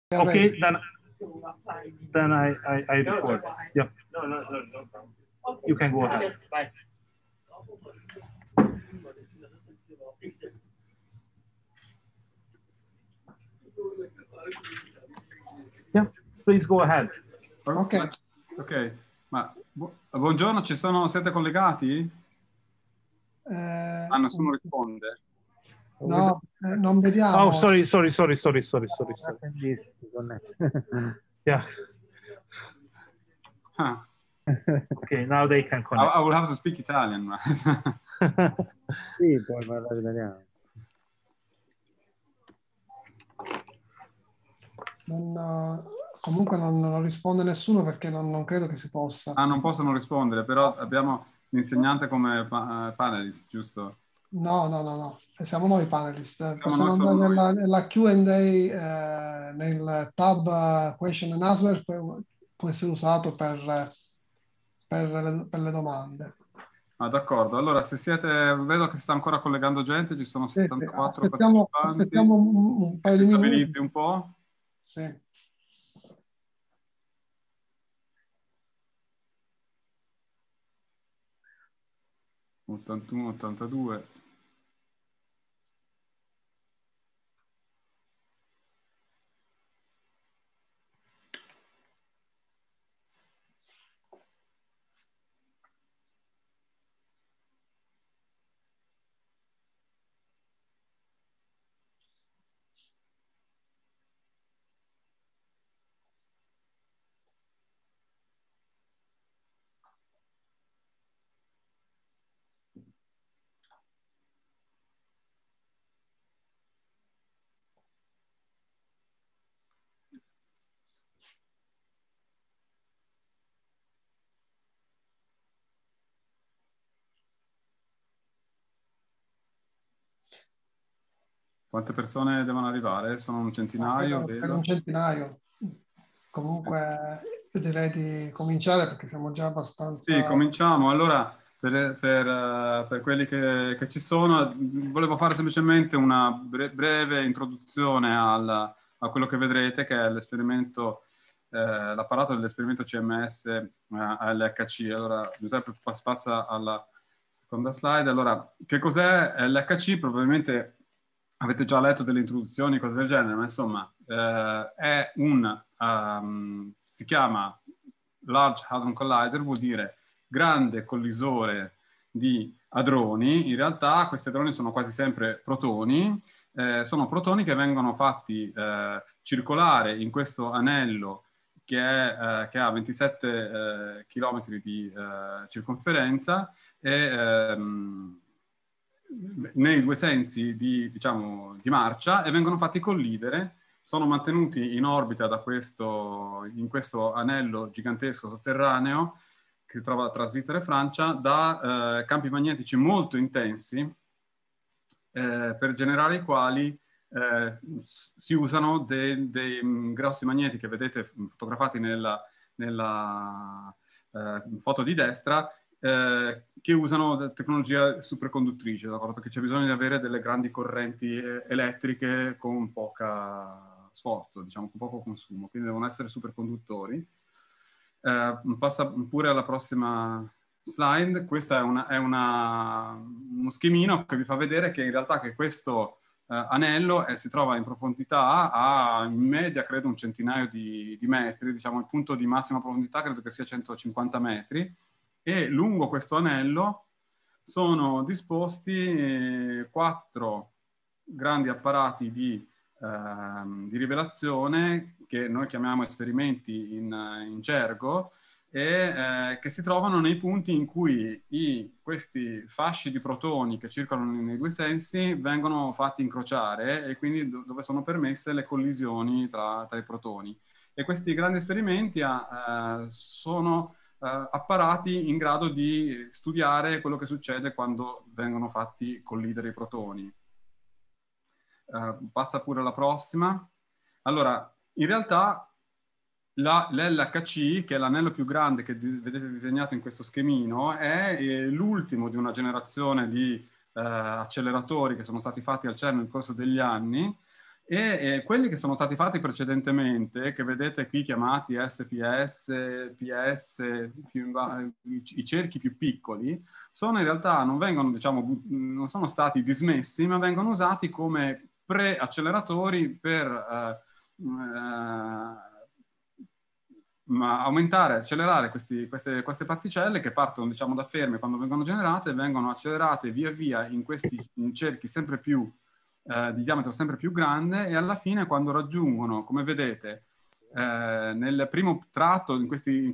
Okay, then I record. Yep. No problem. You can go ahead. Bye. Yeah, please go ahead. Ok. Ok, ma buongiorno, siete collegati? Nessuno risponde. No, non vediamo. Oh, sorry. Yeah. Huh. Okay, now they can connect. I will have to speak Italian. Sì, puoi parlare italiano. Comunque non risponde nessuno perché non credo che si possa. Non possono rispondere, però abbiamo l'insegnante come panelist, giusto? No. Siamo noi panelist. Siamo Possiamo noi, solo andare noi. nella Q&A, nel tab question and answer, può essere usato per le domande. D'accordo, allora se siete, vedo che si sta ancora collegando gente, ci sono 74 Aspettiamo partecipanti. un paio Si di stabilizzi minuti. un po'. Sì. - 81, 82. Quante persone devono arrivare? Sono un centinaio, Per vedo. un centinaio. Comunque io direi di cominciare perché siamo già abbastanza... Sì, cominciamo. Allora, per quelli che ci sono, volevo fare semplicemente una breve introduzione a quello che vedrete, che è l'esperimento, l'apparato dell'esperimento CMS LHC. Allora, Giuseppe passa alla seconda slide. Allora, che cos'è l'HC? Probabilmente avete già letto delle introduzioni, cose del genere, ma insomma, è si chiama Large Hadron Collider, vuol dire grande collisore di hadroni. In realtà questi hadroni sono quasi sempre protoni, sono protoni che vengono fatti circolare in questo anello che ha 27 km di circonferenza e nei due sensi di marcia, e vengono fatti collidere, sono mantenuti in orbita in questo anello gigantesco sotterraneo che si trova tra Svizzera e Francia, da campi magnetici molto intensi, per generare i quali si usano dei grossi magneti che vedete fotografati nella foto di destra, che usano tecnologia superconduttrice, d'accordo? Perché c'è bisogno di avere delle grandi correnti elettriche con poco sforzo, diciamo, con poco consumo, quindi devono essere superconduttori. Passa pure alla prossima slide. Questo è uno schemino che vi fa vedere che in realtà questo anello si trova in profondità a in media credo un centinaio di metri, diciamo il punto di massima profondità credo che sia 150 metri, e lungo questo anello sono disposti 4 grandi apparati di rivelazione che noi chiamiamo esperimenti in gergo, e che si trovano nei punti in cui questi fasci di protoni che circolano nei due sensi vengono fatti incrociare, e quindi dove sono permesse le collisioni tra i protoni. E questi grandi esperimenti sono apparati in grado di studiare quello che succede quando vengono fatti collidere i protoni. Passa pure alla prossima. Allora, in realtà l'LHC, che è l'anello più grande che vedete disegnato in questo schemino, è l'ultimo di una generazione di acceleratori che sono stati fatti al CERN nel corso degli anni, E quelli che sono stati fatti precedentemente, che vedete qui chiamati SPS, PS, i cerchi più piccoli, sono in realtà, non vengono, diciamo, non sono stati dismessi, ma vengono usati come pre-acceleratori per aumentare, accelerare queste particelle che partono, diciamo, da ferme quando vengono generate, vengono accelerate via via in questi cerchi sempre più di diametro sempre più grande, e alla fine, quando raggiungono, come vedete, nel primo tratto, in questi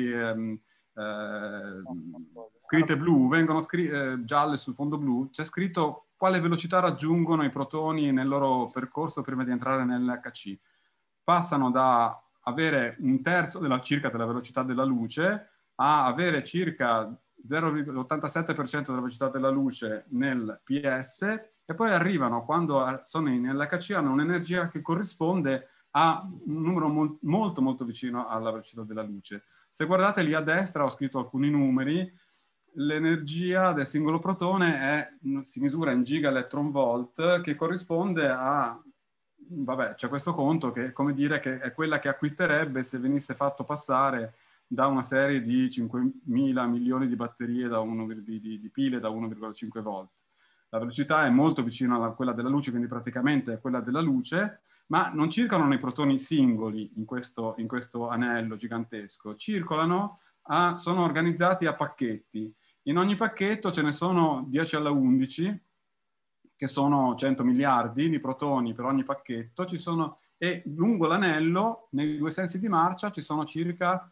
scritte blu, vengono gialle sul fondo blu, c'è scritto quale velocità raggiungono i protoni nel loro percorso prima di entrare nell'HC. Passano da avere un terzo circa della velocità della luce a avere circa 0,87% della velocità della luce nel PS, e poi arrivano, quando sono nell'HC, hanno un'energia che corrisponde a un numero molto molto vicino alla velocità della luce. Se guardate lì a destra ho scritto alcuni numeri. L'energia del singolo protone si misura in giga electron volt, che corrisponde a, vabbè, c'è questo conto che, come dire, che è quella che acquisterebbe se venisse fatto passare da una serie di 5.000 milioni di batterie di pile da 1,5 volt. La velocità è molto vicina a quella della luce, quindi praticamente è quella della luce, ma non circolano i protoni singoli in questo anello gigantesco, sono organizzati a pacchetti. In ogni pacchetto ce ne sono 10 alla 11, che sono 100 miliardi di protoni per ogni pacchetto, e lungo l'anello, nei due sensi di marcia, ci sono circa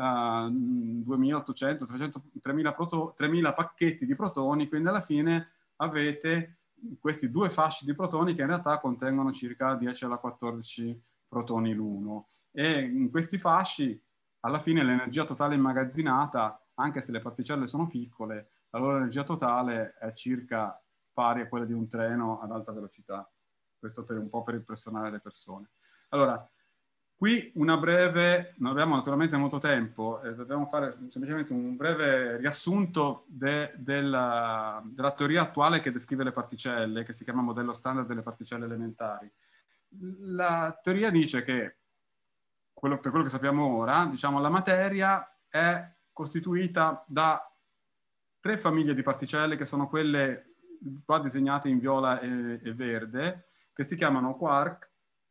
2.800, 300, 3.000 pacchetti di protoni, quindi alla fine avete questi due fasci di protoni che in realtà contengono circa 10 alla 14 protoni l'uno. E in questi fasci, alla fine, l'energia totale immagazzinata, anche se le particelle sono piccole, la loro energia totale è circa pari a quella di un treno ad alta velocità. Questo un po' per impressionare le persone. Allora, qui non abbiamo naturalmente molto tempo, dobbiamo fare semplicemente un breve riassunto della teoria attuale che descrive le particelle, che si chiama modello standard delle particelle elementari. La teoria dice che, per quello che sappiamo ora, diciamo, la materia è costituita da 3 famiglie di particelle, che sono quelle qua disegnate in viola e verde, che si chiamano quark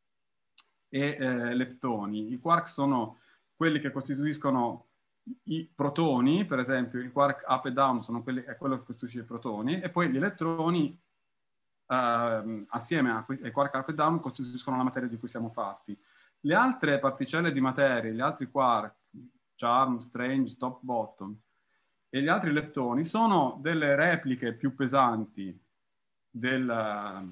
e leptoni. I quark sono quelli che costituiscono i protoni, per esempio il quark up e down è quello che costituisce i protoni, e poi gli elettroni assieme ai quark up e down costituiscono la materia di cui siamo fatti. Le altre particelle di materia, gli altri quark, charm, strange, top, bottom, e gli altri leptoni sono delle repliche più pesanti della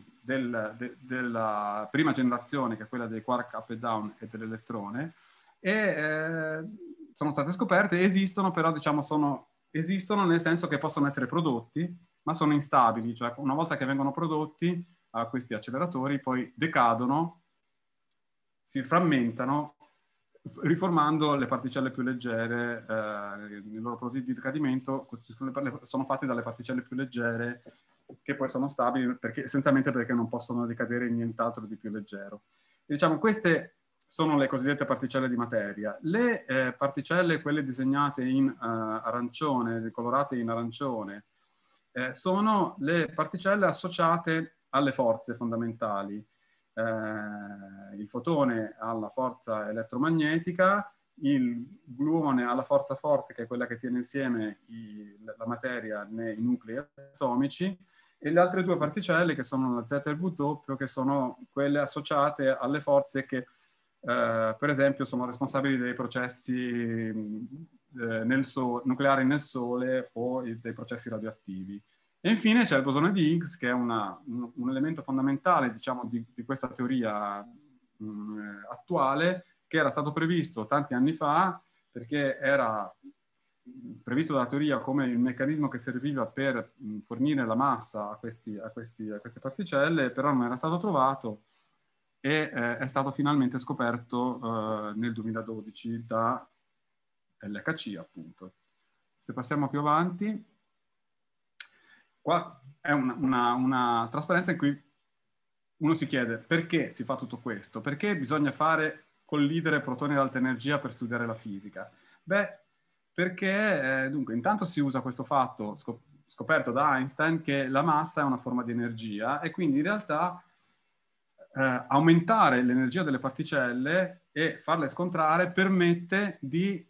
prima generazione, che è quella dei quark up e down e dell'elettrone, e sono state scoperte, esistono, però diciamo esistono nel senso che possono essere prodotti, ma sono instabili, cioè una volta che vengono prodotti a questi acceleratori poi decadono, si frammentano, riformando le particelle più leggere. Il loro prodotto di decadimento sono fatti dalle particelle più leggere, che poi sono stabili essenzialmente perché non possono decadere in nient'altro di più leggero. E, diciamo, queste sono le cosiddette particelle di materia. Le particelle, quelle disegnate in arancione, colorate in arancione, sono le particelle associate alle forze fondamentali. Il fotone ha la forza elettromagnetica, il gluone ha la forza forte, che è quella che tiene insieme la materia nei nuclei atomici, e le altre due particelle, che sono la Z e il V doppio, che sono quelle associate alle forze che per esempio sono responsabili dei processi nucleari nel Sole o dei processi radioattivi. E infine c'è il bosone di Higgs, che è un elemento fondamentale, diciamo, di questa teoria attuale, che era stato previsto tanti anni fa, perché era previsto dalla teoria come il meccanismo che serviva per fornire la massa a queste particelle, però non era stato trovato, e è stato finalmente scoperto nel 2012 da LHC, appunto. Se passiamo più avanti, qua è una trasparenza in cui uno si chiede perché si fa tutto questo? Perché bisogna collidere protoni ad alta energia per studiare la fisica? Beh, perché dunque intanto si usa questo fatto scoperto da Einstein che la massa è una forma di energia e quindi in realtà aumentare l'energia delle particelle e farle scontrare permette di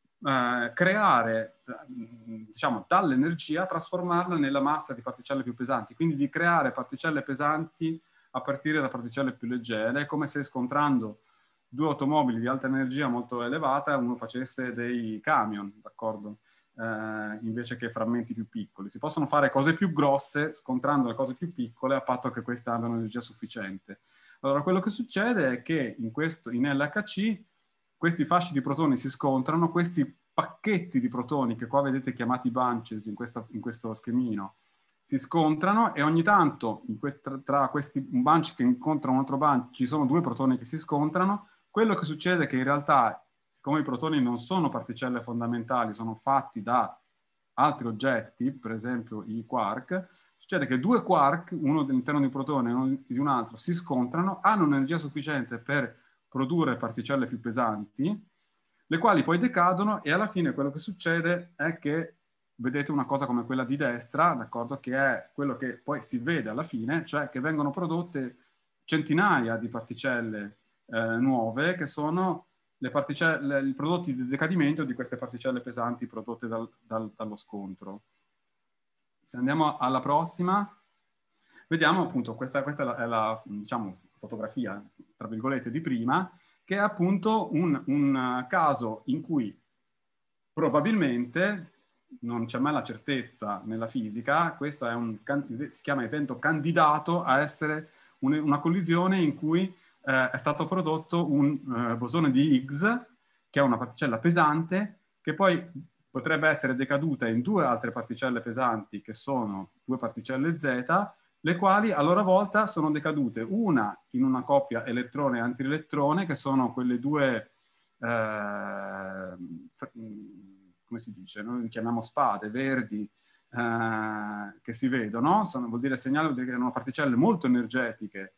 creare, diciamo, dall'energia, trasformarla nella massa di particelle più pesanti, quindi di creare particelle pesanti a partire da particelle più leggere, come se scontrando due automobili di alta energia molto elevata uno facesse dei camion, d'accordo? Invece che frammenti più piccoli. Si possono fare cose più grosse scontrando le cose più piccole a patto che queste abbiano energia sufficiente. Allora, quello che succede è che in LHC questi fasci di protoni si scontrano, questi pacchetti di protoni, che qua vedete chiamati bunches in questo schemino, si scontrano e ogni tanto tra questi un bunch che incontra un altro bunch ci sono due protoni che si scontrano. Quello che succede è che in realtà, siccome i protoni non sono particelle fondamentali, sono fatti da altri oggetti, per esempio i quark, succede che due quark, uno all'interno di un protone e uno di un altro, si scontrano, hanno un'energia sufficiente per produrre particelle più pesanti, le quali poi decadono e alla fine quello che succede è che vedete una cosa come quella di destra, d'accordo, che è quello che poi si vede alla fine, cioè che vengono prodotte centinaia di particelle nuove che sono i prodotti di decadimento di queste particelle pesanti prodotte dallo scontro. Se andiamo alla prossima, vediamo appunto, questa è la diciamo, fotografia, tra virgolette, di prima, che è appunto un caso in cui probabilmente, non c'è mai la certezza nella fisica, questo è si chiama evento candidato a essere una collisione in cui è stato prodotto un bosone di Higgs, che è una particella pesante, che poi potrebbe essere decaduta in due altre particelle pesanti, che sono due particelle Z, le quali a loro volta sono decadute, una in una coppia elettrone-antielettrone, che sono quelle due, come si dice, noi li chiamiamo spade, verdi, che si vedono, vuol dire segnale, vuol dire che sono particelle molto energetiche,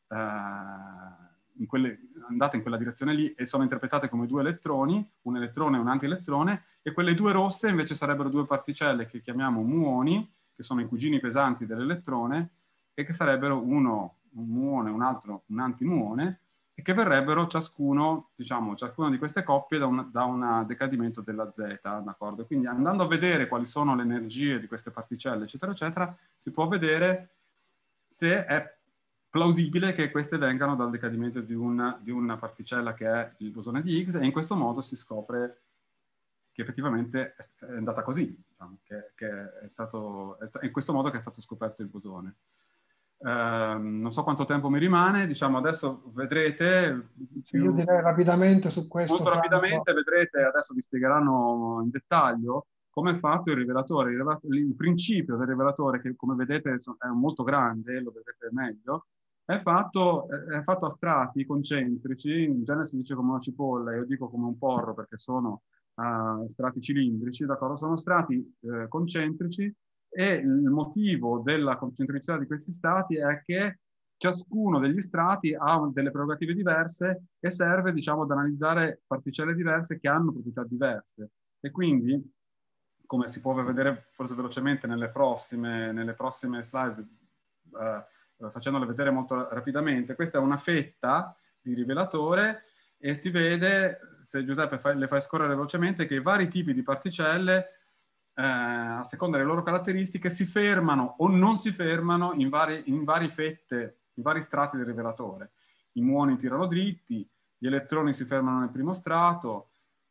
andate in quella direzione lì e sono interpretate come due elettroni, un elettrone e un antielettrone, e quelle due rosse invece sarebbero due particelle che chiamiamo muoni, che sono i cugini pesanti dell'elettrone, e che sarebbero uno un muone e un altro un antimuone, e che verrebbero ciascuna di queste coppie da un decadimento della Z, d'accordo? Quindi andando a vedere quali sono le energie di queste particelle, eccetera, eccetera, si può vedere se è plausibile che queste vengano dal decadimento di una particella che è il bosone di Higgs, e in questo modo si scopre che effettivamente è andata così, diciamo, che è in questo modo che è stato scoperto il bosone. Non so quanto tempo mi rimane, diciamo adesso vedrete... Sì, io direi rapidamente su questo. Molto rapidamente vedrete, adesso vi spiegheranno in dettaglio come è fatto il rivelatore. Il principio del rivelatore, che come vedete è molto grande, lo vedete meglio, è fatto a strati concentrici, in genere si dice come una cipolla, io dico come un porro perché sono strati cilindrici, d'accordo? Sono strati concentrici, e il motivo della concentricità di questi strati è che ciascuno degli strati ha delle prerogative diverse e serve, diciamo, ad analizzare particelle diverse che hanno proprietà diverse. E quindi, come si può vedere forse velocemente nelle prossime slides, facendole vedere molto rapidamente, questa è una fetta di rivelatore e si vede, se Giuseppe le fai scorrere velocemente, che i vari tipi di particelle, a seconda delle loro caratteristiche, si fermano o non si fermano in vari fette, in vari strati del rivelatore. I muoni tirano dritti, gli elettroni si fermano nel primo strato,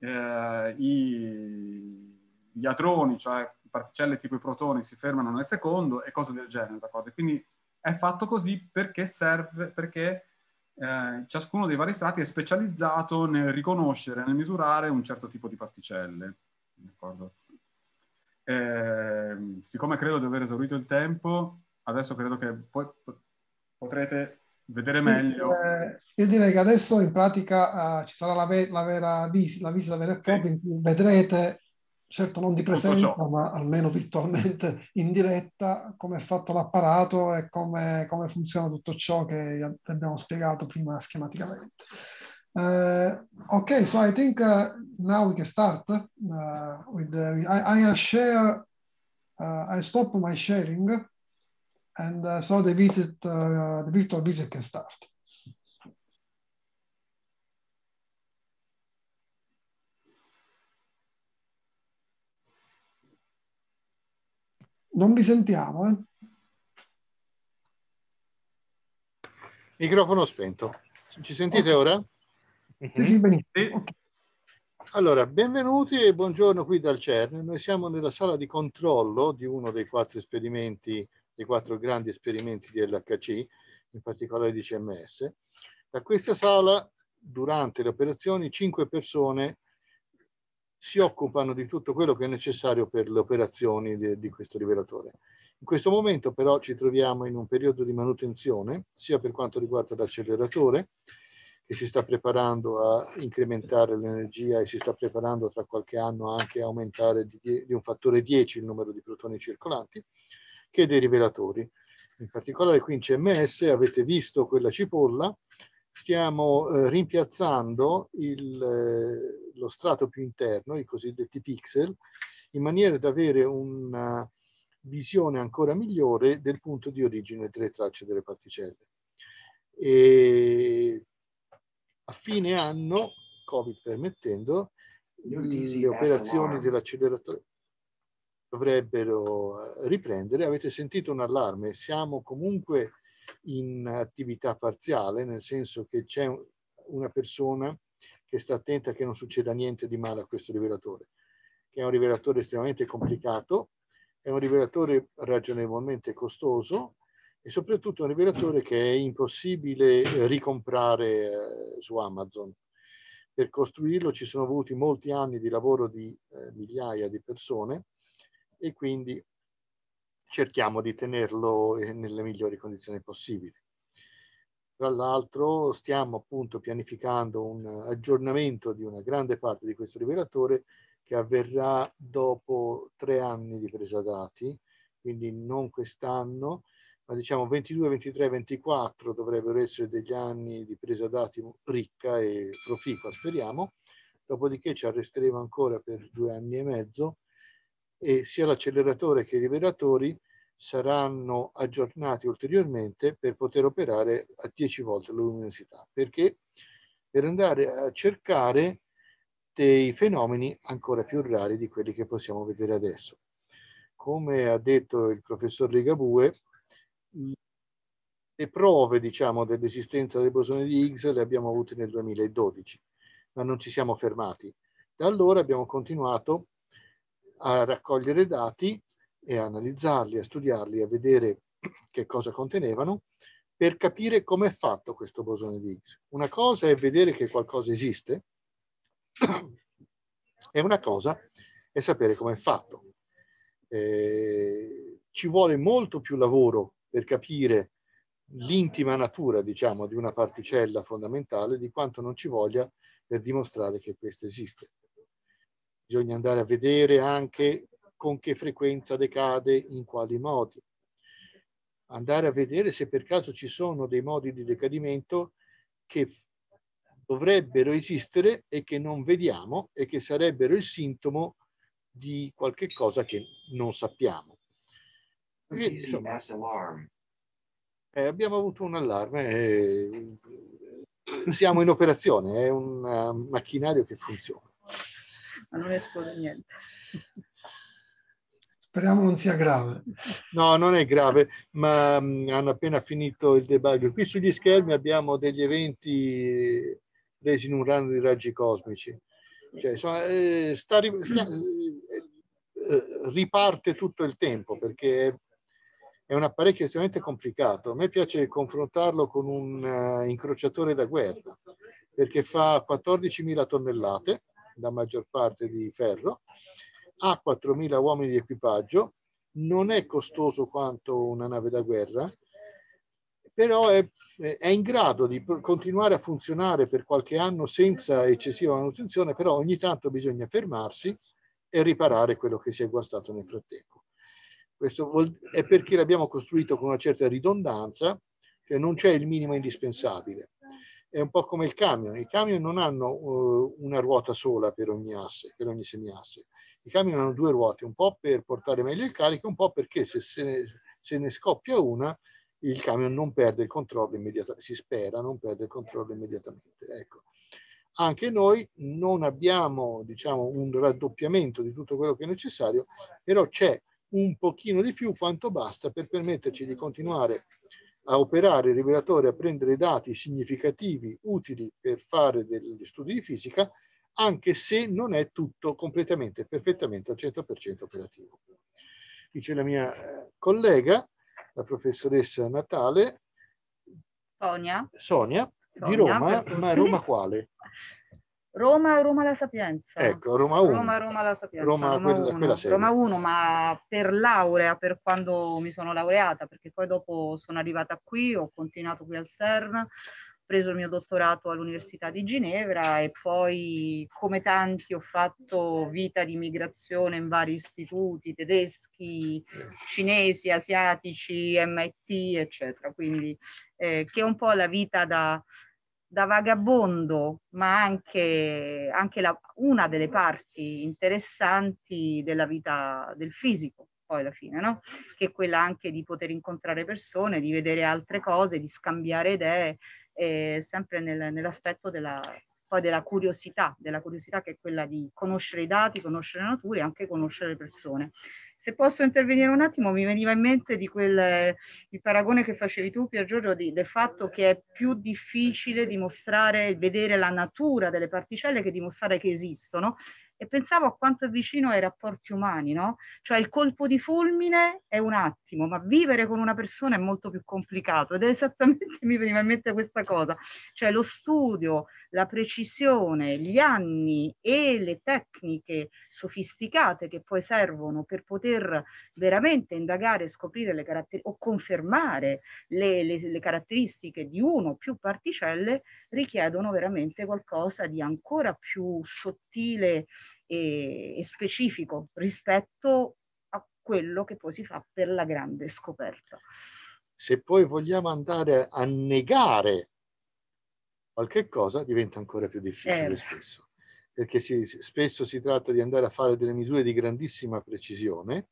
gli hadroni, cioè particelle tipo i protoni, si fermano nel secondo, e cose del genere, d'accordo? Quindi è fatto così perché ciascuno dei vari strati è specializzato nel riconoscere, nel misurare un certo tipo di particelle, d'accordo? Siccome credo di aver esaurito il tempo, adesso credo che potrete vedere meglio. Io direi che adesso in pratica ci sarà la visita vera e propria, in cui vedrete certo non di presenza, ma almeno virtualmente in diretta, come è fatto l'apparato e come funziona tutto ciò che abbiamo spiegato prima schematicamente. Okay, so I think now we can start with I share. I stop my sharing, and so the virtual visit can start. Non vi sentiamo, eh? Microfono spento. Ci sentite ora? Sì, sì, benissimo. Okay. Allora, benvenuti e buongiorno qui dal CERN. Noi siamo nella sala di controllo di uno dei 4 esperimenti, dei 4 grandi esperimenti di LHC, in particolare di CMS. Da questa sala, durante le operazioni, 5 persone si occupano di tutto quello che è necessario per le operazioni di questo rivelatore. In questo momento però ci troviamo in un periodo di manutenzione, sia per quanto riguarda l'acceleratore, che si sta preparando a incrementare l'energia e si sta preparando tra qualche anno anche a aumentare di un fattore 10 il numero di protoni circolanti, che dei rivelatori. In particolare qui in CMS avete visto quella cipolla, stiamo rimpiazzando lo strato più interno, i cosiddetti pixel, in maniera da avere una visione ancora migliore del punto di origine delle tracce delle particelle. E a fine anno, Covid permettendo, le operazioni dell'acceleratore dovrebbero riprendere. Avete sentito un allarme, siamo comunque in attività parziale, nel senso che c'è una persona che sta attenta che non succeda niente di male a questo rivelatore, che è un rivelatore estremamente complicato, è un rivelatore ragionevolmente costoso e soprattutto un rivelatore che è impossibile ricomprare su Amazon. Per costruirlo ci sono voluti molti anni di lavoro di migliaia di persone e quindi cerchiamo di tenerlo nelle migliori condizioni possibili. Tra l'altro stiamo appunto pianificando un aggiornamento di una grande parte di questo rivelatore che avverrà dopo 3 anni di presa dati, quindi non quest'anno, ma diciamo 22, 23, 24 dovrebbero essere degli anni di presa dati ricca e proficua, speriamo. Dopodiché ci arresteremo ancora per 2 anni e mezzo e sia l'acceleratore che i rivelatori saranno aggiornati ulteriormente per poter operare a 10 volte la luminosità. Perché? Per andare a cercare dei fenomeni ancora più rari di quelli che possiamo vedere adesso. Come ha detto il professor Ligabue, le prove, diciamo, dell'esistenza del bosone di Higgs le abbiamo avute nel 2012, ma non ci siamo fermati. Da allora abbiamo continuato a raccogliere dati e a analizzarli, a studiarli, a vedere che cosa contenevano, per capire come è fatto questo bosone di Higgs. Una cosa è vedere che qualcosa esiste, e una cosa è sapere come è fatto. Ci vuole molto più lavoro per capire l'intima natura, diciamo, di una particella fondamentale di quanto non ci voglia per dimostrare che questa esiste. Bisogna andare a vedere anche con che frequenza decade, in quali modi. Andare a vedere se per caso ci sono dei modi di decadimento che dovrebbero esistere e che non vediamo e che sarebbero il sintomo di qualche cosa che non sappiamo. E, insomma, abbiamo avuto un allarme, siamo in operazione, è un macchinario che funziona. Ma non esplode niente. Speriamo non sia grave. No, non è grave, ma hanno appena finito il debug. Qui sugli schermi abbiamo degli eventi resi in un ramo di raggi cosmici. Cioè, insomma, riparte tutto il tempo perché è un apparecchio estremamente complicato. A me piace confrontarlo con un incrociatore da guerra perché fa 14.000 tonnellate, la maggior parte di ferro, ha 4.000 uomini di equipaggio, non è costoso quanto una nave da guerra, però è in grado di continuare a funzionare per qualche anno senza eccessiva manutenzione, però ogni tanto bisogna fermarsi e riparare quello che si è guastato nel frattempo. Questo è perché l'abbiamo costruito con una certa ridondanza, cioè non c'è il minimo indispensabile. È un po' come il camion. I camion non hanno una ruota sola per ogni asse, per ogni semiasse. I camion hanno due ruote, un po' per portare meglio il carico, un po' perché se ne scoppia una, il camion non perde il controllo immediatamente, si spera non perde il controllo immediatamente. Ecco. Anche noi non abbiamo, diciamo, un raddoppiamento di tutto quello che è necessario, però c'è un pochino di più quanto basta per permetterci di continuare a operare il rivelatore, a prendere dati significativi, utili per fare degli studi di fisica, anche se non è tutto completamente, perfettamente al 100% operativo. Dice la mia collega, la professoressa Natale, Sonia di Roma, ma Roma quale? Roma La Sapienza. Ecco, Roma 1. Roma La Sapienza. Roma quella serie. Roma 1, ma per laurea, per quando mi sono laureata, perché poi dopo sono arrivata qui, ho continuato qui al CERN, ho preso il mio dottorato all'Università di Ginevra e poi, come tanti, ho fatto vita di migrazione in vari istituti tedeschi, cinesi, asiatici, MIT, eccetera. Quindi, che è un po' la vita da vagabondo, ma anche una delle parti interessanti della vita del fisico, poi alla fine, no? Che è quella anche di poter incontrare persone, di vedere altre cose, di scambiare idee, sempre nell'aspetto della curiosità che è quella di conoscere i dati, conoscere la natura e anche conoscere le persone. Se posso intervenire un attimo, mi veniva in mente di il paragone che facevi tu, Pier Giorgio, del fatto che è più difficile dimostrare, vedere la natura delle particelle che dimostrare che esistono, e pensavo a quanto è vicino ai rapporti umani, no? Cioè il colpo di fulmine è un attimo, ma vivere con una persona è molto più complicato, ed è esattamente, mi veniva in mente questa cosa, cioè lo studio, la precisione, gli anni e le tecniche sofisticate che poi servono per poter veramente indagare e scoprire le caratteristiche o confermare le caratteristiche di uno o più particelle richiedono veramente qualcosa di ancora più sottile e specifico rispetto a quello che poi si fa per la grande scoperta. Se poi vogliamo andare a negare qualche cosa diventa ancora più difficile spesso, perché spesso si tratta di andare a fare delle misure di grandissima precisione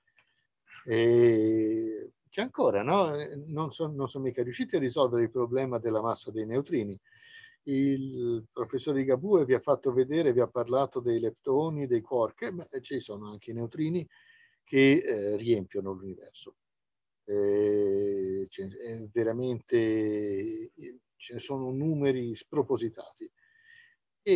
e che ancora non sono mica riusciti a risolvere il problema della massa dei neutrini. Il professore Ligabue vi ha fatto vedere, vi ha parlato dei leptoni, dei quark, ma ci sono anche i neutrini che riempiono l'universo. Veramente ce ne sono numeri spropositati e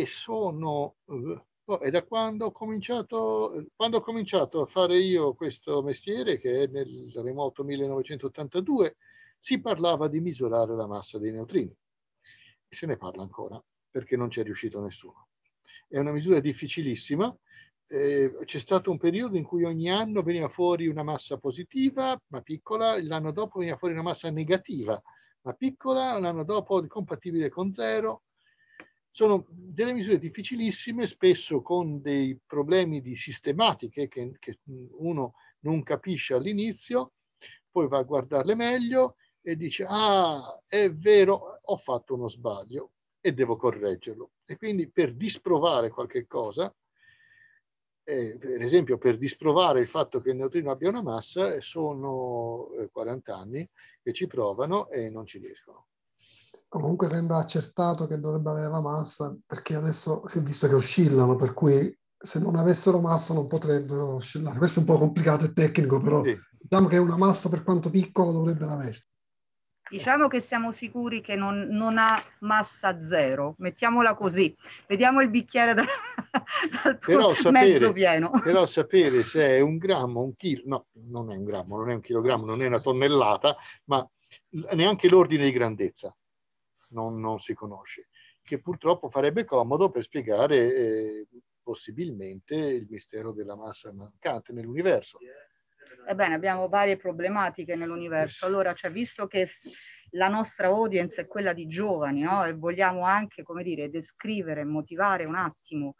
è da quando ho cominciato a fare io questo mestiere, che è nel remoto 1982, si parlava di misurare la massa dei neutrini e se ne parla ancora perché non c'è riuscito nessuno. È una misura difficilissima. C'è stato un periodo in cui ogni anno veniva fuori una massa positiva ma piccola, l'anno dopo veniva fuori una massa negativa ma piccola, l'anno dopo compatibile con zero. Sono delle misure difficilissime, spesso con dei problemi di sistematiche che uno non capisce all'inizio, poi va a guardarle meglio e dice: ah, è vero, ho fatto uno sbaglio e devo correggerlo. E quindi per disprovare qualche cosa, per esempio per disprovare il fatto che il neutrino abbia una massa, sono 40 anni che ci provano e non ci riescono. Comunque sembra accertato che dovrebbe avere la massa, perché adesso si è visto che oscillano, per cui se non avessero massa non potrebbero oscillare. Questo è un po' complicato e tecnico, però sì. Diciamo che una massa, per quanto piccola, dovrebbero avere. Diciamo che siamo sicuri che non ha massa zero, mettiamola così, vediamo il bicchiere dal mezzo pieno. Però sapere se è un grammo, un chilo, no, non è un grammo, non è un chilogrammo, non è una tonnellata, ma neanche l'ordine di grandezza non si conosce, che purtroppo farebbe comodo per spiegare possibilmente il mistero della massa mancante nell'universo. Ebbene, abbiamo varie problematiche nell'universo. Allora, cioè, visto che la nostra audience è quella di giovani, no? E vogliamo anche, come dire, descrivere, motivare un attimo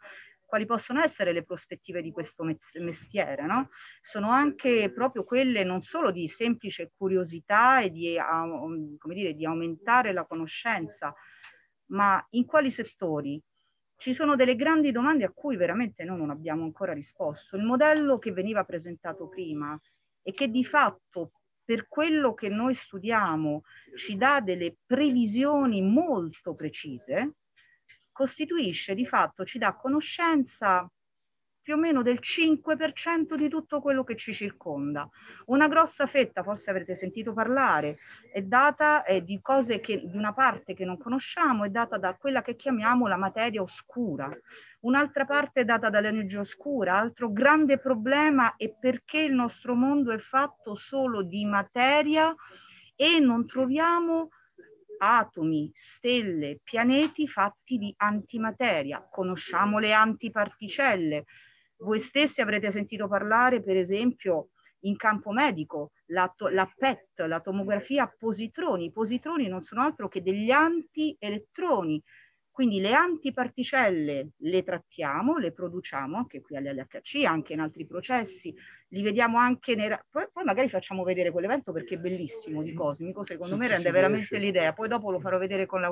quali possono essere le prospettive di questo mestiere, no? Sono anche proprio quelle non solo di semplice curiosità e di, come dire, di aumentare la conoscenza, ma in quali settori? Ci sono delle grandi domande a cui veramente noi non abbiamo ancora risposto. Il modello che veniva presentato prima e che di fatto per quello che noi studiamo ci dà delle previsioni molto precise, costituisce di fatto, ci dà conoscenza più o meno del 5% di tutto quello che ci circonda. Una grossa fetta, forse avrete sentito parlare, è data di cose di una parte che non conosciamo, è data da quella che chiamiamo la materia oscura. Un'altra parte è data dall'energia oscura. Altro grande problema è perché il nostro mondo è fatto solo di materia e non troviamo atomi, stelle, pianeti fatti di antimateria. Conosciamo le antiparticelle. Voi stessi avrete sentito parlare, per esempio, in campo medico, la PET, la tomografia a positroni. I positroni non sono altro che degli antielettroni. Quindi le antiparticelle le trattiamo, le produciamo anche qui all'LHC, anche in altri processi, li vediamo anche poi magari facciamo vedere quell'evento perché è bellissimo di Cosmico, secondo me rende veramente l'idea, poi dopo lo farò vedere con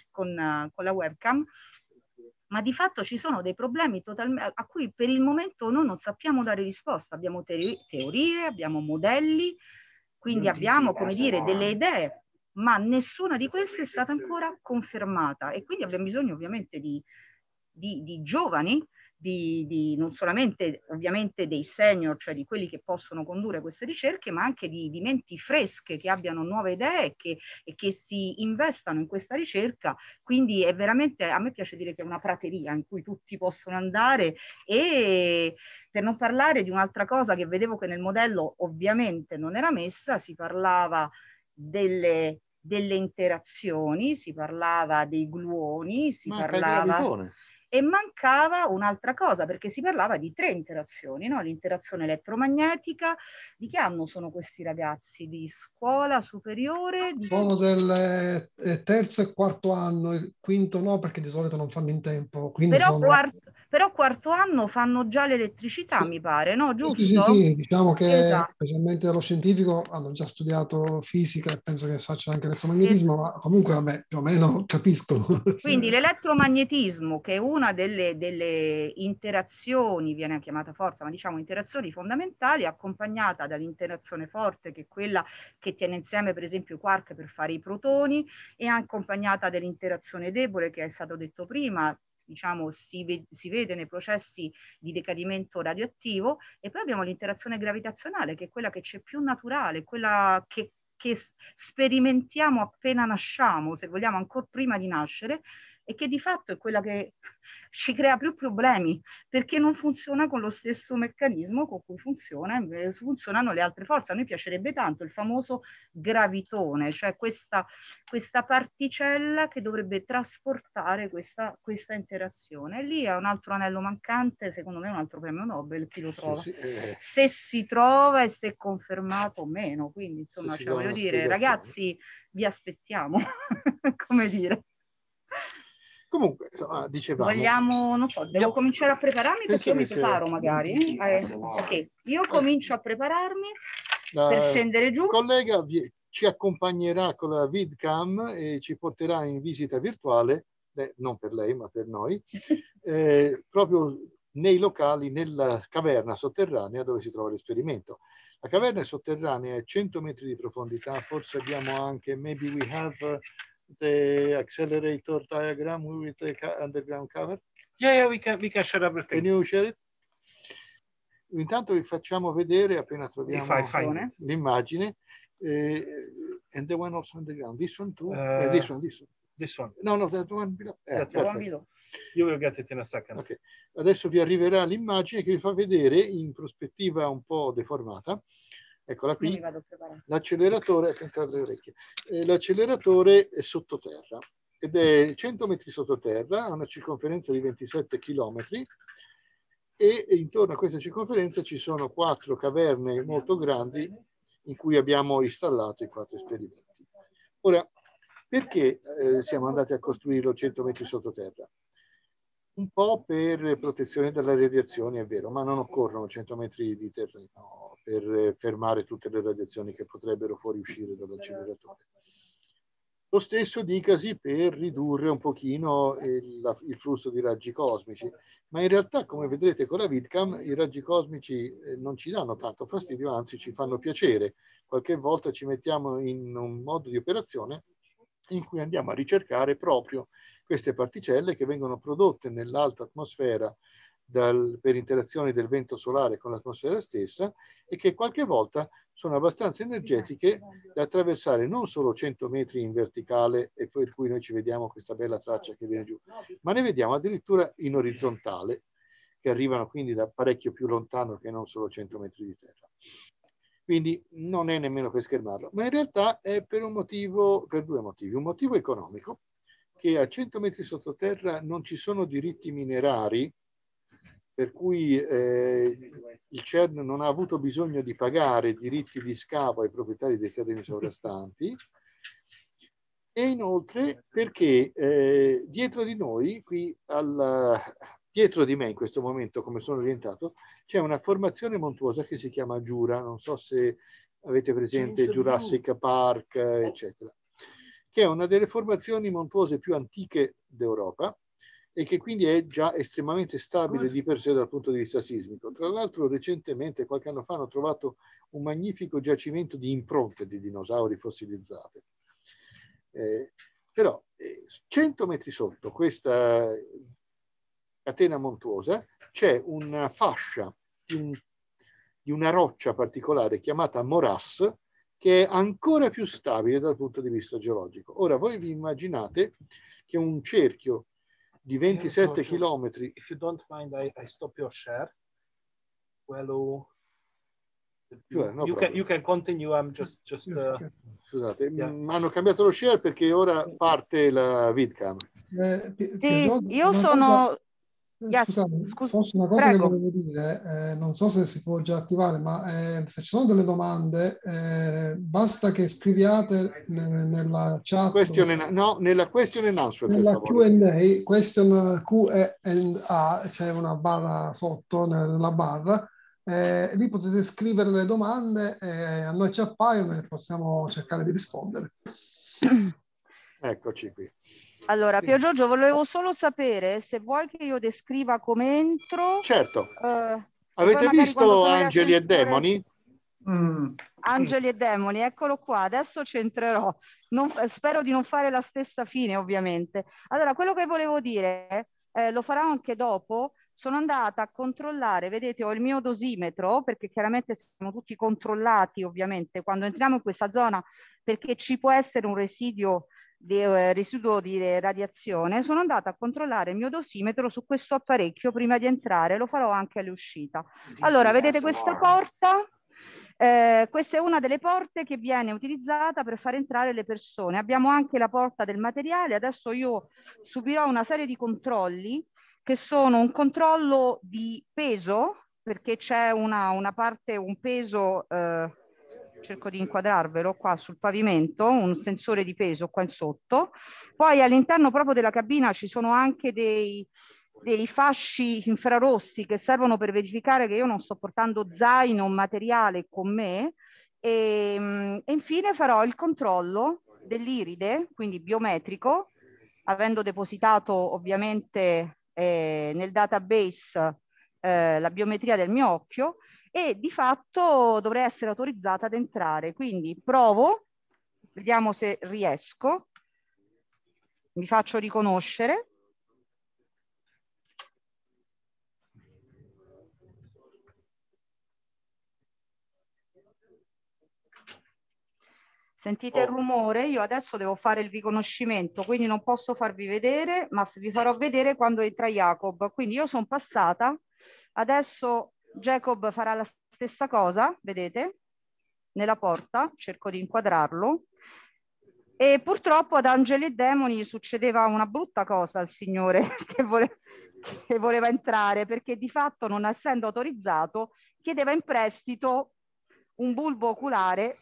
la webcam. Ma di fatto ci sono dei problemi a cui per il momento noi non sappiamo dare risposta. Abbiamo teorie, abbiamo modelli, quindi abbiamo, come dire, delle idee, ma nessuna di queste è stata ancora confermata. E quindi abbiamo bisogno ovviamente di giovani, non solamente ovviamente dei senior, cioè di quelli che possono condurre queste ricerche, ma anche di menti fresche che abbiano nuove idee e che si investano in questa ricerca. Quindi è veramente, a me piace dire che è una prateria in cui tutti possono andare, e per non parlare di un'altra cosa che vedevo che nel modello ovviamente non era messa, si parlava delle interazioni, si parlava dei gluoni, e mancava un'altra cosa, perché si parlava di 3 interazioni, no? L'interazione elettromagnetica. Di che anno sono questi ragazzi? Di scuola superiore? Sono del terzo e quarto anno, il quinto no, perché di solito non fanno in tempo. Però quarto anno fanno già l'elettricità, sì, mi pare, no? Giusto? Sì, diciamo che esatto, specialmente dallo scientifico hanno già studiato fisica e penso che facciano anche elettromagnetismo, ma comunque vabbè, più o meno capiscono. Quindi l'elettromagnetismo, che è una delle interazioni, viene chiamata forza, ma diciamo interazioni fondamentali, accompagnata dall'interazione forte, che è quella che tiene insieme per esempio i quark per fare i protoni, e accompagnata dall'interazione debole, che è stato detto prima, diciamo si vede nei processi di decadimento radioattivo. E poi abbiamo l'interazione gravitazionale, che è quella che c'è più naturale, quella che sperimentiamo appena nasciamo, se vogliamo ancora prima di nascere, e che di fatto è quella che ci crea più problemi, perché non funziona con lo stesso meccanismo con cui funzionano le altre forze. A noi piacerebbe tanto il famoso gravitone, cioè questa particella che dovrebbe trasportare questa interazione. E lì è un altro anello mancante, secondo me un altro premio Nobel, chi lo trova. Se si trova e se è confermato o meno. Quindi insomma, voglio dire, ragazzi, vi aspettiamo, come dire. Comunque, dicevamo... Vogliamo, non so, devo cominciare a prepararmi, perché io mi preparo magari. Ok, io comincio a prepararmi per scendere giù. Il collega ci accompagnerà con la vidcam e ci porterà in visita virtuale, non per lei ma per noi, proprio nei locali, nella caverna sotterranea dove si trova l'esperimento. La caverna è sotterranea, è 100 metri di profondità, forse abbiamo anche, maybe we have the accelerator diagram with the underground cover? Yeah, we can share everything. Can you share it? Intanto vi facciamo vedere, appena troviamo l'immagine, and the one also underground. This one too? This one. No, that one below. Below. You will get it in a second. Okay. Adesso vi arriverà l'immagine che vi fa vedere in prospettiva un po' deformata. Eccola qui. L'acceleratore, attenta alle orecchie. L'acceleratore è sottoterra ed è 100 metri sottoterra, ha una circonferenza di 27 chilometri, e intorno a questa circonferenza ci sono 4 caverne molto grandi in cui abbiamo installato i 4 esperimenti. Ora, perché siamo andati a costruirlo 100 metri sottoterra? un po' per protezione dalle radiazioni, è vero, ma non occorrono 100 metri di terreno per fermare tutte le radiazioni che potrebbero fuoriuscire dall'acceleratore. Lo stesso dicasi per ridurre un pochino il flusso di raggi cosmici, ma in realtà, come vedrete con la VidCam, i raggi cosmici non ci danno tanto fastidio, anzi ci fanno piacere. Qualche volta ci mettiamo in un modo di operazione in cui andiamo a ricercare proprio queste particelle che vengono prodotte nell'alta atmosfera per interazioni del vento solare con l'atmosfera stessa e che qualche volta sono abbastanza energetiche da attraversare non solo 100 metri in verticale e per cui noi ci vediamo questa bella traccia che viene giù, ma ne vediamo addirittura in orizzontale, che arrivano quindi da parecchio più lontano che non solo 100 metri di terra. Quindi non è nemmeno per schermarlo, ma in realtà è per due motivi. Un motivo economico, che a 100 metri sottoterra non ci sono diritti minerari, per cui il CERN non ha avuto bisogno di pagare diritti di scavo ai proprietari dei terreni sovrastanti, e inoltre perché dietro di noi, dietro di me in questo momento, come sono orientato, c'è una formazione montuosa che si chiama Jura, non so se avete presente Jurassic Park, eccetera, che è una delle formazioni montuose più antiche d'Europa e che quindi è già estremamente stabile di per sé dal punto di vista sismico. Tra l'altro recentemente, qualche anno fa, hanno trovato un magnifico giacimento di impronte di dinosauri fossilizzate. Però 100 metri sotto questa catena montuosa c'è una fascia di una roccia particolare chiamata morasse, che è ancora più stabile dal punto di vista geologico. Ora voi vi immaginate che un cerchio di 27 chilometri. If you don't mind, I stop your share. Well, you can continue. I'm just Scusate, hanno cambiato lo share perché ora parte la VidCam. Sì, io sono... Scusate, forse una cosa Prego. che volevo dire, non so se si può già attivare, ma se ci sono delle domande, basta che scriviate nella chat. Nella question and answer. Nella Q&A, question Q&A, c'è una barra sotto nella barra, lì potete scrivere le domande, a noi ci appaiono e possiamo cercare di rispondere. Eccoci qui. Allora, Pier Giorgio, volevo solo sapere se vuoi che io descriva come entro. Certo. Avete visto Angeli e Demoni? Angeli e Demoni, eccolo qua, adesso c'entrerò. Spero di non fare la stessa fine, ovviamente. Allora, quello che volevo dire, lo farò anche dopo. Sono andata a controllare, vedete, ho il mio dosimetro, perché chiaramente siamo tutti controllati, ovviamente, quando entriamo in questa zona, perché ci può essere un residuo di radiazione. Sono andata a controllare il mio dosimetro su questo apparecchio prima di entrare, lo farò anche all'uscita. Allora, vedete questa porta? Questa è una delle porte che viene utilizzata per far entrare le persone. Abbiamo anche la porta del materiale. Adesso io subirò una serie di controlli che sono un controllo di peso, perché c'è una parte, un peso... cerco di inquadrarvelo qua sul pavimento, un sensore di peso qua in sotto. Poi all'interno proprio della cabina ci sono anche dei fasci infrarossi che servono per verificare che io non sto portando zaino, materiale con me. E infine farò il controllo dell'iride, quindi biometrico, avendo depositato ovviamente nel database la biometria del mio occhio, e di fatto dovrei essere autorizzata ad entrare. Quindi provo, vediamo se riesco, mi faccio riconoscere. Sentite il rumore? Io adesso devo fare il riconoscimento, quindi non posso farvi vedere, ma vi farò vedere quando entra Jacob. Quindi io sono passata, adesso Jacob farà la stessa cosa, vedete? Nella porta, cerco di inquadrarlo. E purtroppo ad Angeli e Demoni succedeva una brutta cosa al signore che voleva entrare, perché di fatto, non essendo autorizzato, chiedeva in prestito un bulbo oculare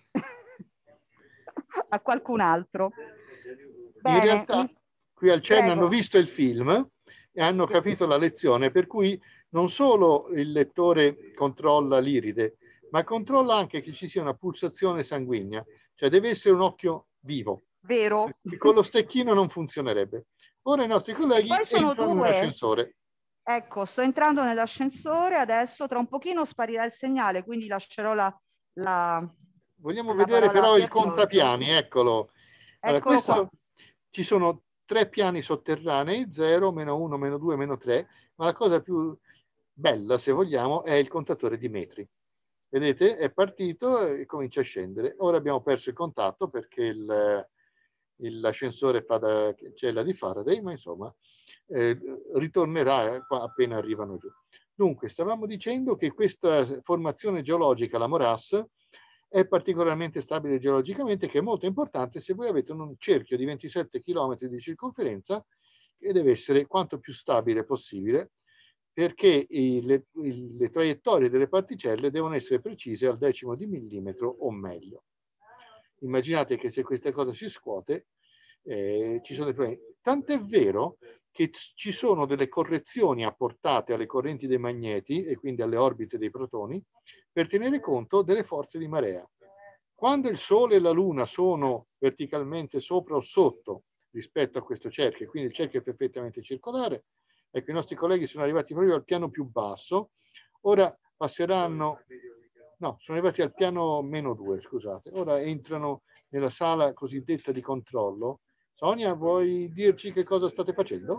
a qualcun altro. Bene, in realtà qui al CERN hanno visto il film e hanno capito la lezione, per cui non solo il lettore controlla l'iride, ma controlla anche che ci sia una pulsazione sanguigna, cioè deve essere un occhio vivo. Vero. Che con lo stecchino non funzionerebbe. Ora i nostri colleghi entrano nell'ascensore. Ecco, sto entrando nell'ascensore, adesso tra un pochino sparirà il segnale, quindi lascerò Vogliamo vedere però il contapiani, eccolo. Allora, qua. Ci sono 3 piani sotterranei, 0, -1, -2, -3, ma la cosa più bella, se vogliamo, è il contatore di metri. Vedete? È partito e comincia a scendere. Ora abbiamo perso il contatto perché l'ascensore fa da cella di Faraday, ma insomma ritornerà appena arrivano giù. Dunque, stavamo dicendo che questa formazione geologica, la morass, è particolarmente stabile geologicamente, che è molto importante se voi avete un cerchio di 27 km di circonferenza, che deve essere quanto più stabile possibile, perché le traiettorie delle particelle devono essere precise al decimo di millimetro o meglio. Immaginate che se questa cosa si scuote, ci sono dei problemi. Tant'è vero che ci sono delle correzioni apportate alle correnti dei magneti e quindi alle orbite dei protoni per tenere conto delle forze di marea. Quando il Sole e la Luna sono verticalmente sopra o sotto rispetto a questo cerchio, quindi il cerchio è perfettamente circolare, ecco, i nostri colleghi sono arrivati proprio al piano più basso, ora passeranno, no, sono arrivati al piano -2, scusate, ora entrano nella sala cosiddetta di controllo. Sonia, vuoi dirci che cosa state facendo?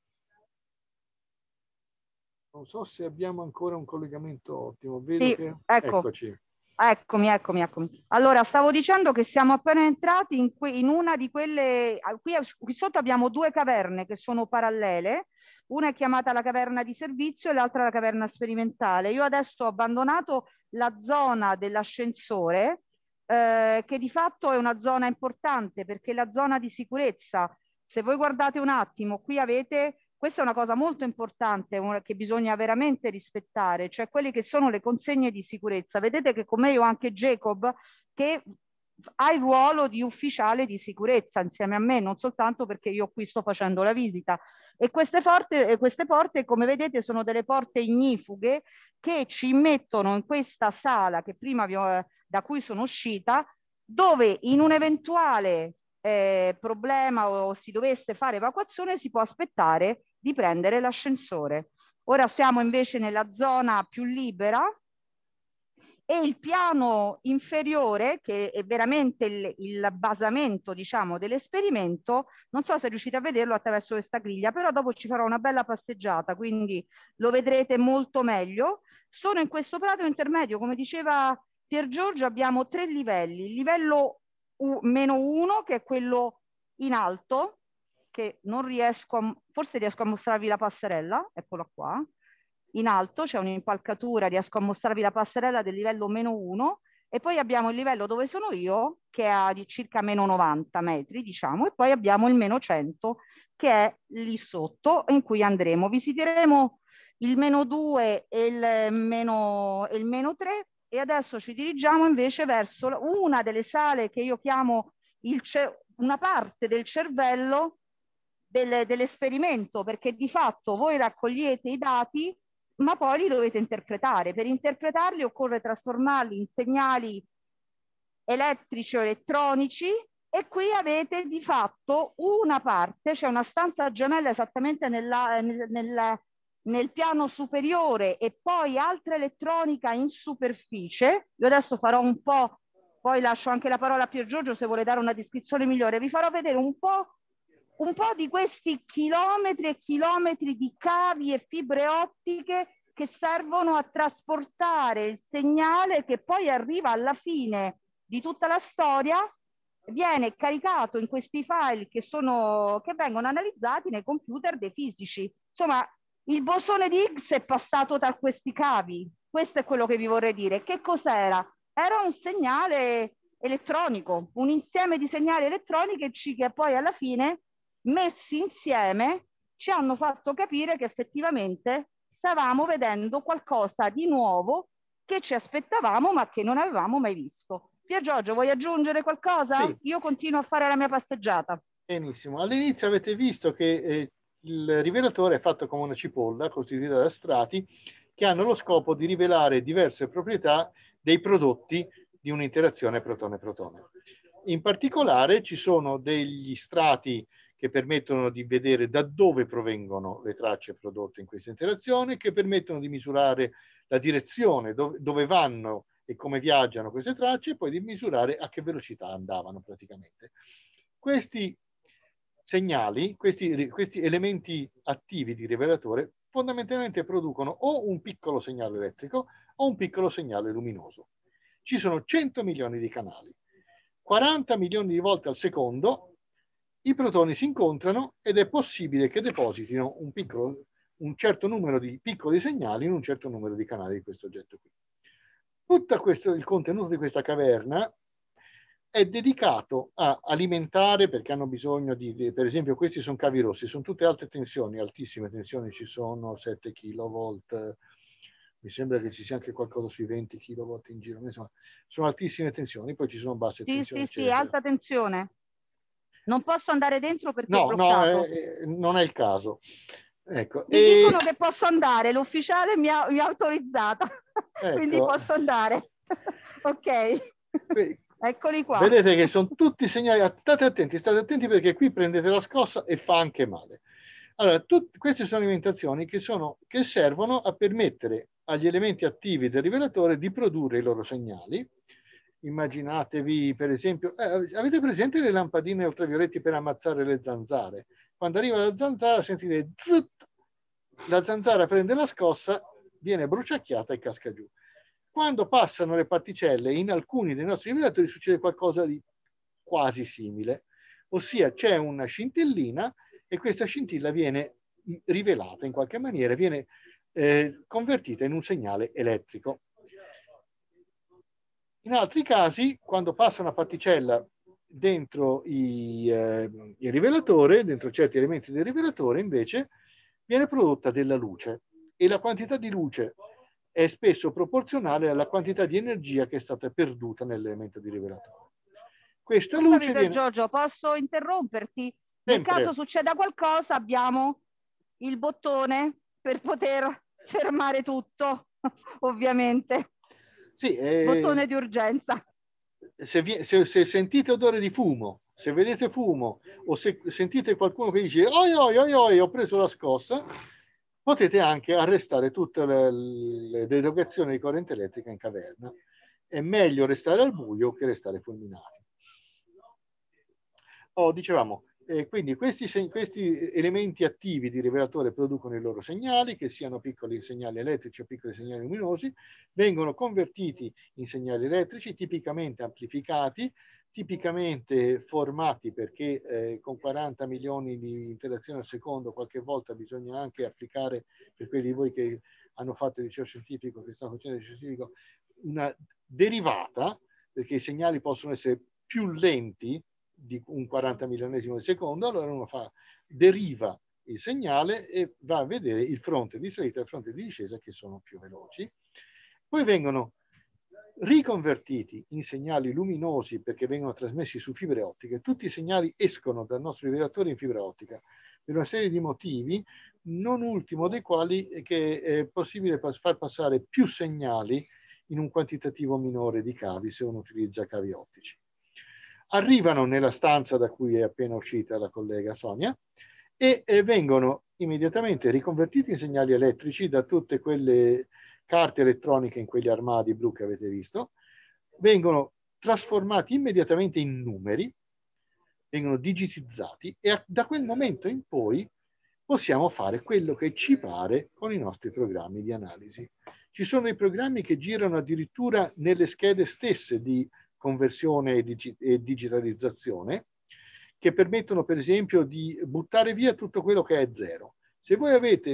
Non so se abbiamo ancora un collegamento ottimo. Vedo sì, che... ecco. Eccoci. Eccomi. Allora, stavo dicendo che siamo appena entrati in una di quelle... Qui sotto abbiamo 2 caverne che sono parallele. Una è chiamata la caverna di servizio e l'altra la caverna sperimentale. Io adesso ho abbandonato la zona dell'ascensore, che di fatto è una zona importante perché la zona di sicurezza, se voi guardate un attimo, qui avete, questa è una cosa molto importante che bisogna veramente rispettare, cioè quelle che sono le consegne di sicurezza. Vedete che con me io ho anche Jacob che ha il ruolo di ufficiale di sicurezza insieme a me, non soltanto perché io qui sto facendo la visita. E queste porte, come vedete, sono delle porte ignifughe che ci mettono in questa sala che prima da cui sono uscita, dove in un eventuale problema o si dovesse fare evacuazione si può aspettare di prendere l'ascensore. Ora siamo invece nella zona più libera e il piano inferiore, che è veramente il basamento, diciamo, dell'esperimento, non so se riuscite a vederlo attraverso questa griglia, però dopo ci farò una bella passeggiata, quindi lo vedrete molto meglio. Sono in questo prato intermedio, come diceva Pier Giorgio, abbiamo 3 livelli. Il livello -1, che è quello in alto, che non riesco forse riesco a mostrarvi la passerella, eccola qua. In alto c'è un'impalcatura, riesco a mostrarvi la passerella del livello -1 e poi abbiamo il livello dove sono io che è di circa -90 metri, diciamo, e poi abbiamo il -100 che è lì sotto in cui andremo. Visiteremo il -2 e il -3 e adesso ci dirigiamo invece verso una delle sale che io chiamo una parte del cervello dell'esperimento, perché di fatto voi raccogliete i dati ma poi li dovete interpretare. Per interpretarli occorre trasformarli in segnali elettrici o elettronici e qui avete di fatto una parte, c'è una stanza gemella esattamente nel piano superiore e poi altra elettronica in superficie. Io adesso farò un po', poi lascio anche la parola a Pier Giorgio se vuole dare una descrizione migliore, vi farò vedere un po' di questi chilometri e chilometri di cavi e fibre ottiche che servono a trasportare il segnale che poi arriva alla fine di tutta la storia, viene caricato in questi file che vengono analizzati nei computer dei fisici. Insomma, il bosone di Higgs è passato tra questi cavi. Questo è quello che vi vorrei dire. Che cos'era? Era un segnale elettronico, un insieme di segnali elettronici che poi alla fine messi insieme ci hanno fatto capire che effettivamente stavamo vedendo qualcosa di nuovo che ci aspettavamo ma che non avevamo mai visto. Pier Giorgio, vuoi aggiungere qualcosa? Sì. Io continuo a fare la mia passeggiata. Benissimo. All'inizio avete visto che il rivelatore è fatto come una cipolla costituita da strati che hanno lo scopo di rivelare diverse proprietà dei prodotti di un'interazione protone-protone. In particolare ci sono degli strati che permettono di vedere da dove provengono le tracce prodotte in questa interazione, che permettono di misurare la direzione dove vanno e come viaggiano queste tracce, e poi di misurare a che velocità andavano praticamente. Questi segnali, questi elementi attivi di rivelatore fondamentalmente producono o un piccolo segnale elettrico o un piccolo segnale luminoso. Ci sono 100 milioni di canali, 40 milioni di volte al secondo i protoni si incontrano ed è possibile che depositino un certo numero di piccoli segnali in un certo numero di canali di questo oggetto qui. Tutto il contenuto di questa caverna è dedicato a alimentare, perché hanno bisogno di, per esempio questi sono cavi rossi, sono tutte alte tensioni, altissime tensioni, ci sono 7 kV, mi sembra che ci sia anche qualcosa sui 20 kV in giro, insomma, sono altissime tensioni, poi ci sono basse tensioni. Sì, alta tensione. Non posso andare dentro perché è No, bloccato. Non è il caso. Ecco. Mi dicono che posso andare, l'ufficiale mi ha autorizzata, ecco. Quindi posso andare. Ok. Eccoli qua. Vedete che sono tutti segnali, state attenti perché qui prendete la scossa e fa anche male. Allora, queste sono alimentazioni che servono a permettere agli elementi attivi del rivelatore di produrre i loro segnali. Immaginatevi, per esempio, avete presente le lampadine ultravioletti per ammazzare le zanzare? Quando arriva la zanzara sentite zut, la zanzara prende la scossa, viene bruciacchiata e casca giù. Quando passano le particelle in alcuni dei nostri rivelatori succede qualcosa di quasi simile, ossia c'è una scintillina e questa scintilla viene rivelata in qualche maniera, viene convertita in un segnale elettrico. In altri casi, quando passa una particella dentro il rivelatore, dentro certi elementi del rivelatore, invece, viene prodotta della luce e la quantità di luce è spesso proporzionale alla quantità di energia che è stata perduta nell'elemento di rivelatore. Questa luce viene... Giorgio, posso interromperti? Nel caso succeda qualcosa abbiamo il bottone per poter fermare tutto, ovviamente. Sì, bottone di urgenza. Se sentite odore di fumo, se vedete fumo o se sentite qualcuno che dice oi oi oi oi ho preso la scossa, potete anche arrestare tutte le derogazioni di corrente elettrica in caverna. È meglio restare al buio che restare fulminati. Dicevamo, quindi questi elementi attivi di rivelatore producono i loro segnali, che siano piccoli segnali elettrici o piccoli segnali luminosi, vengono convertiti in segnali elettrici, tipicamente amplificati, tipicamente formati, perché con 40 milioni di interazioni al secondo qualche volta bisogna anche applicare, per quelli di voi che hanno fatto il liceo scientifico, che stanno facendo il liceo scientifico, una derivata, perché i segnali possono essere più lenti di un 40 milionesimo di secondo, allora uno deriva il segnale e va a vedere il fronte di salita e il fronte di discesa che sono più veloci. Poi vengono riconvertiti in segnali luminosi perché vengono trasmessi su fibre ottiche. Tutti i segnali escono dal nostro rivelatore in fibra ottica per una serie di motivi, non ultimo dei quali che è possibile far passare più segnali in un quantitativo minore di cavi se uno utilizza cavi ottici. Arrivano nella stanza da cui è appena uscita la collega Sonia e vengono immediatamente riconvertiti in segnali elettrici da tutte quelle carte elettroniche in quegli armadi blu che avete visto, vengono trasformati immediatamente in numeri, vengono digitizzati e da quel momento in poi possiamo fare quello che ci pare con i nostri programmi di analisi. Ci sono dei programmi che girano addirittura nelle schede stesse di conversione e digitalizzazione, che permettono per esempio di buttare via tutto quello che è zero. Se voi avete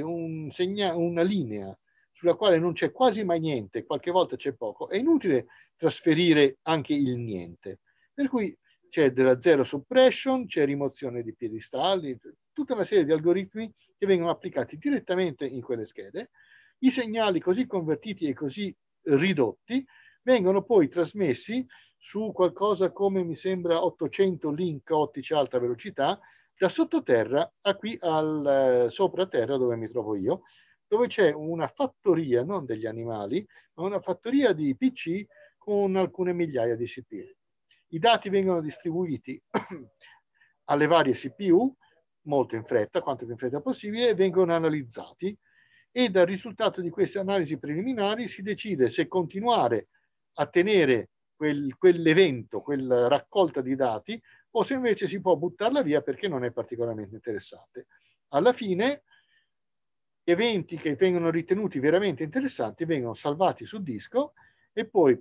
una linea sulla quale non c'è quasi mai niente, qualche volta c'è poco, è inutile trasferire anche il niente. Per cui c'è della zero suppression, c'è rimozione di piedistalli, tutta una serie di algoritmi che vengono applicati direttamente in quelle schede. I segnali così convertiti e così ridotti vengono poi trasmessi su qualcosa come, mi sembra, 800 link ottici a alta velocità da sottoterra a qui al sopraterra dove mi trovo io, dove c'è una fattoria, non degli animali, ma una fattoria di PC con alcune migliaia di CPU. I dati vengono distribuiti alle varie CPU molto in fretta, quanto più in fretta possibile, e vengono analizzati, e dal risultato di queste analisi preliminari si decide se continuare a tenere quell'evento, quella raccolta di dati, o se invece si può buttarla via perché non è particolarmente interessante. Alla fine, eventi che vengono ritenuti veramente interessanti vengono salvati su disco e poi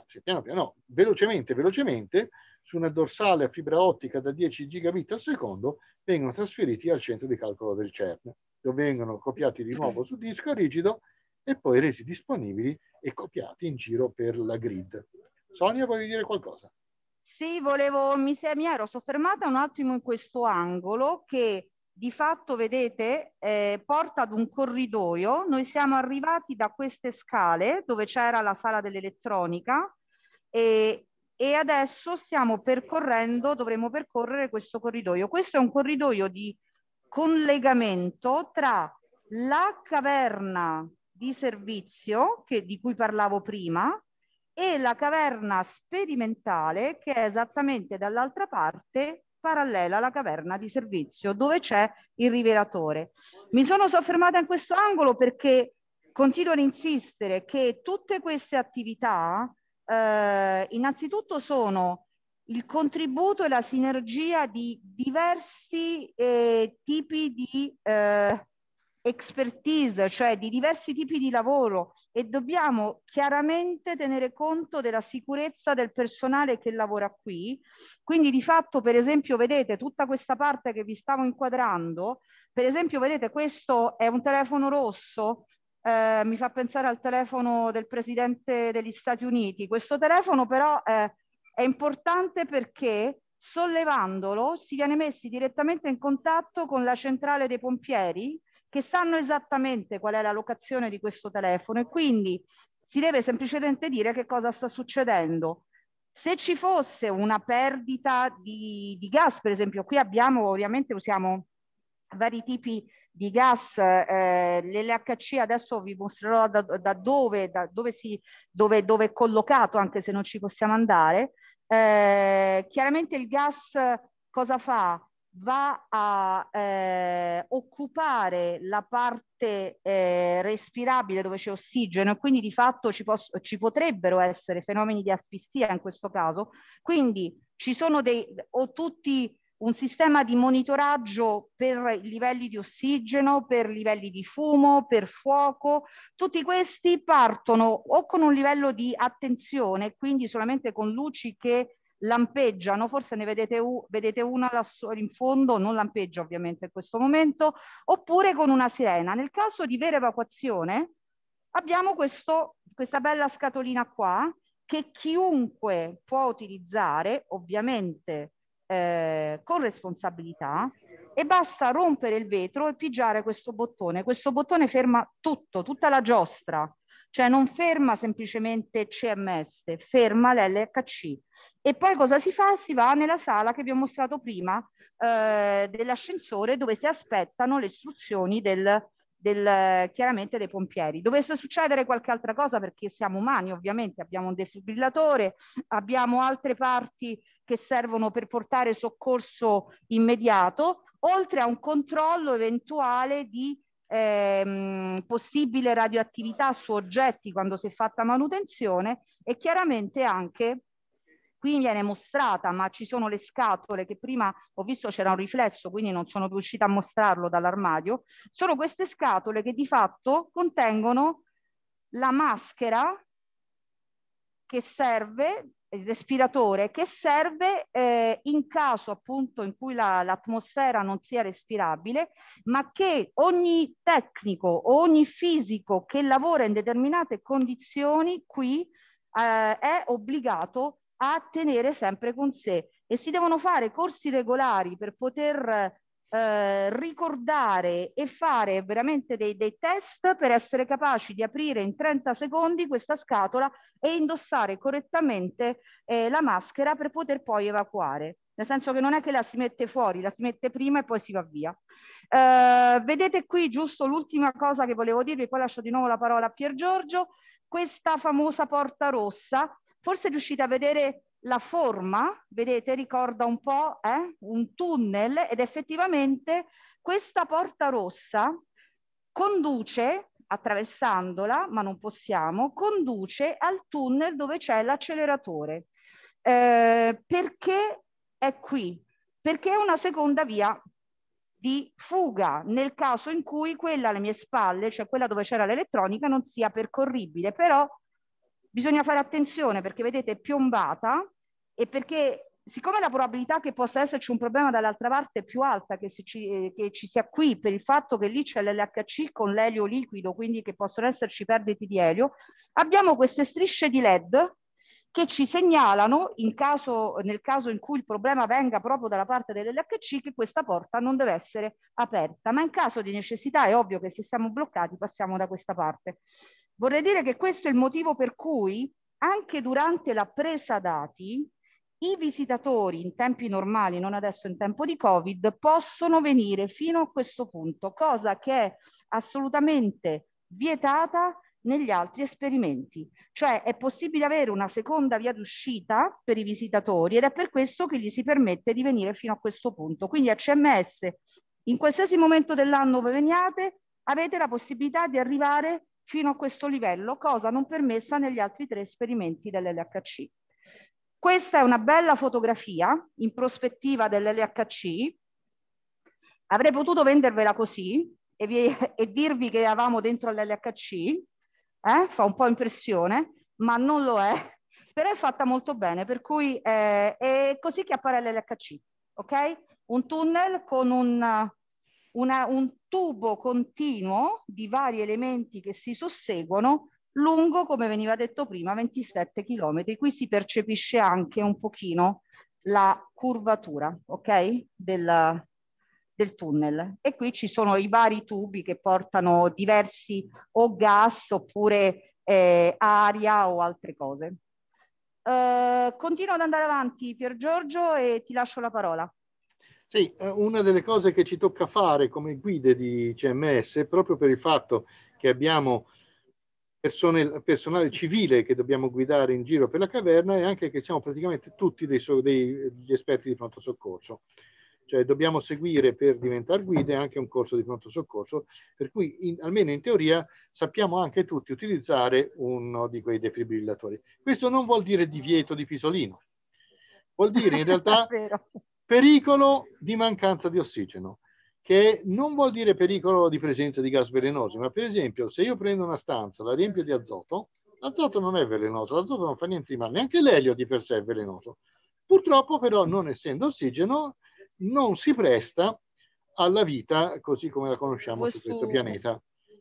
velocemente, su una dorsale a fibra ottica da 10 gigabit al secondo, vengono trasferiti al centro di calcolo del CERN, dove vengono copiati di nuovo su disco rigido e poi resi disponibili e copiati in giro per la grid. Sonia, vuoi dire qualcosa? Sì, mi ero soffermata un attimo in questo angolo che di fatto, vedete, porta ad un corridoio. Noi siamo arrivati da queste scale dove c'era la sala dell'elettronica e adesso dovremo percorrere questo corridoio. Questo è un corridoio di collegamento tra la caverna di servizio di cui parlavo prima e la caverna sperimentale che è esattamente dall'altra parte, parallela alla caverna di servizio, dove c'è il rivelatore. Mi sono soffermata in questo angolo perché continuo ad insistere che tutte queste attività innanzitutto sono il contributo e la sinergia di diversi tipi di expertise, cioè di diversi tipi di lavoro, e dobbiamo chiaramente tenere conto della sicurezza del personale che lavora qui. Quindi di fatto, per esempio, vedete tutta questa parte che vi stavo inquadrando, per esempio, vedete, questo è un telefono rosso, mi fa pensare al telefono del presidente degli Stati Uniti. Questo telefono però è importante perché sollevandolo si viene messi direttamente in contatto con la centrale dei pompieri, che sanno esattamente qual è la locazione di questo telefono, e quindi si deve semplicemente dire che cosa sta succedendo. Se ci fosse una perdita di gas, per esempio, qui ovviamente usiamo vari tipi di gas, l'LHC adesso vi mostrerò da dove è collocato, anche se non ci possiamo andare. Chiaramente il gas cosa fa? Va a occupare la parte respirabile dove c'è ossigeno, e quindi di fatto ci potrebbero essere fenomeni di asfissia in questo caso. Quindi ci sono tutti un sistema di monitoraggio per i livelli di ossigeno, per livelli di fumo, per fuoco. Tutti questi partono o con un livello di attenzione, quindi solamente con luci che lampeggiano, forse ne vedete una lassù in fondo, non lampeggia ovviamente in questo momento, oppure con una sirena. Nel caso di vera evacuazione abbiamo questa bella scatolina qua che chiunque può utilizzare, ovviamente con responsabilità, e basta rompere il vetro e pigiare questo bottone. Questo bottone ferma tutta la giostra, cioè non ferma semplicemente CMS, ferma l'LHC. E poi cosa si fa? Si va nella sala che vi ho mostrato prima dell'ascensore, dove si aspettano le istruzioni chiaramente dei pompieri. Dovesse succedere qualche altra cosa, perché siamo umani ovviamente, abbiamo un defibrillatore, abbiamo altre parti che servono per portare soccorso immediato, oltre a un controllo eventuale di possibile radioattività su oggetti quando si è fatta manutenzione, e chiaramente anche qui viene mostrata, ma ci sono le scatole che prima ho visto c'era un riflesso, quindi non sono riuscita a mostrarlo dall'armadio. Sono queste scatole che di fatto contengono la maschera che serve, il respiratore che serve in caso appunto in cui l'atmosfera non sia respirabile, ma che ogni tecnico o ogni fisico che lavora in determinate condizioni qui è obbligato a tenere sempre con sé, e si devono fare corsi regolari per poter ricordare e fare veramente dei test per essere capaci di aprire in 30 secondi questa scatola e indossare correttamente la maschera per poter poi evacuare. nel senso che non è che la si mette fuori, la si mette prima e poi si va via. Vedete qui giusto l'ultima cosa che volevo dirvi, poi lascio di nuovo la parola a Piergiorgio, questa famosa porta rossa, forse riuscite a vedere la forma, vedete, ricorda un po' un tunnel, ed effettivamente questa porta rossa conduce, attraversandola, ma non possiamo, conduce al tunnel dove c'è l'acceleratore. Perché è qui? Perché è una seconda via di fuga nel caso in cui quella alle mie spalle, cioè quella dove c'era l'elettronica, non sia percorribile. Però bisogna fare attenzione perché vedete è piombata, e perché siccome la probabilità che possa esserci un problema dall'altra parte è più alta che ci sia qui, per il fatto che lì c'è l'LHC con l'elio liquido, quindi che possono esserci perdite di elio, abbiamo queste strisce di LED che ci segnalano, nel caso in cui il problema venga proprio dalla parte dell'LHC, che questa porta non deve essere aperta, ma in caso di necessità è ovvio che se siamo bloccati passiamo da questa parte. Vorrei dire che questo è il motivo per cui anche durante la presa dati i visitatori in tempi normali, non adesso in tempo di Covid, possono venire fino a questo punto, cosa che è assolutamente vietata negli altri esperimenti. Cioè è possibile avere una seconda via d'uscita per i visitatori, ed è per questo che gli si permette di venire fino a questo punto. Quindi a CMS, in qualsiasi momento dell'anno voi veniate, avete la possibilità di arrivare fino a questo livello, cosa non permessa negli altri 3 esperimenti dell'LHC. Questa è una bella fotografia in prospettiva dell'LHC. Avrei potuto vendervela così e dirvi che eravamo dentro l'LHC, fa un po' impressione, ma non lo è, però è fatta molto bene, per cui è così che appare l'LHC, ok? Un tunnel con un tubo continuo di vari elementi che si susseguono lungo, come veniva detto prima, 27 km. Qui si percepisce anche un pochino la curvatura, ok? Del tunnel. E qui ci sono i vari tubi che portano diversi o gas oppure aria o altre cose. Continuo ad andare avanti, Piergiorgio, e ti lascio la parola. Sì, una delle cose che ci tocca fare come guide di CMS, proprio per il fatto che abbiamo personale civile che dobbiamo guidare in giro per la caverna, è anche che siamo praticamente tutti degli esperti di pronto soccorso. Cioè dobbiamo seguire per diventare guide anche un corso di pronto soccorso, per cui almeno in teoria sappiamo anche tutti utilizzare uno di quei defibrillatori. Questo non vuol dire divieto di pisolino, vuol dire in realtà pericolo di mancanza di ossigeno, che non vuol dire pericolo di presenza di gas velenosi, ma per esempio se io prendo una stanza, la riempio di azoto, l'azoto non è velenoso, l'azoto non fa niente di male, neanche l'elio di per sé è velenoso. Purtroppo però, non essendo ossigeno, non si presta alla vita così come la conosciamo su questo pianeta.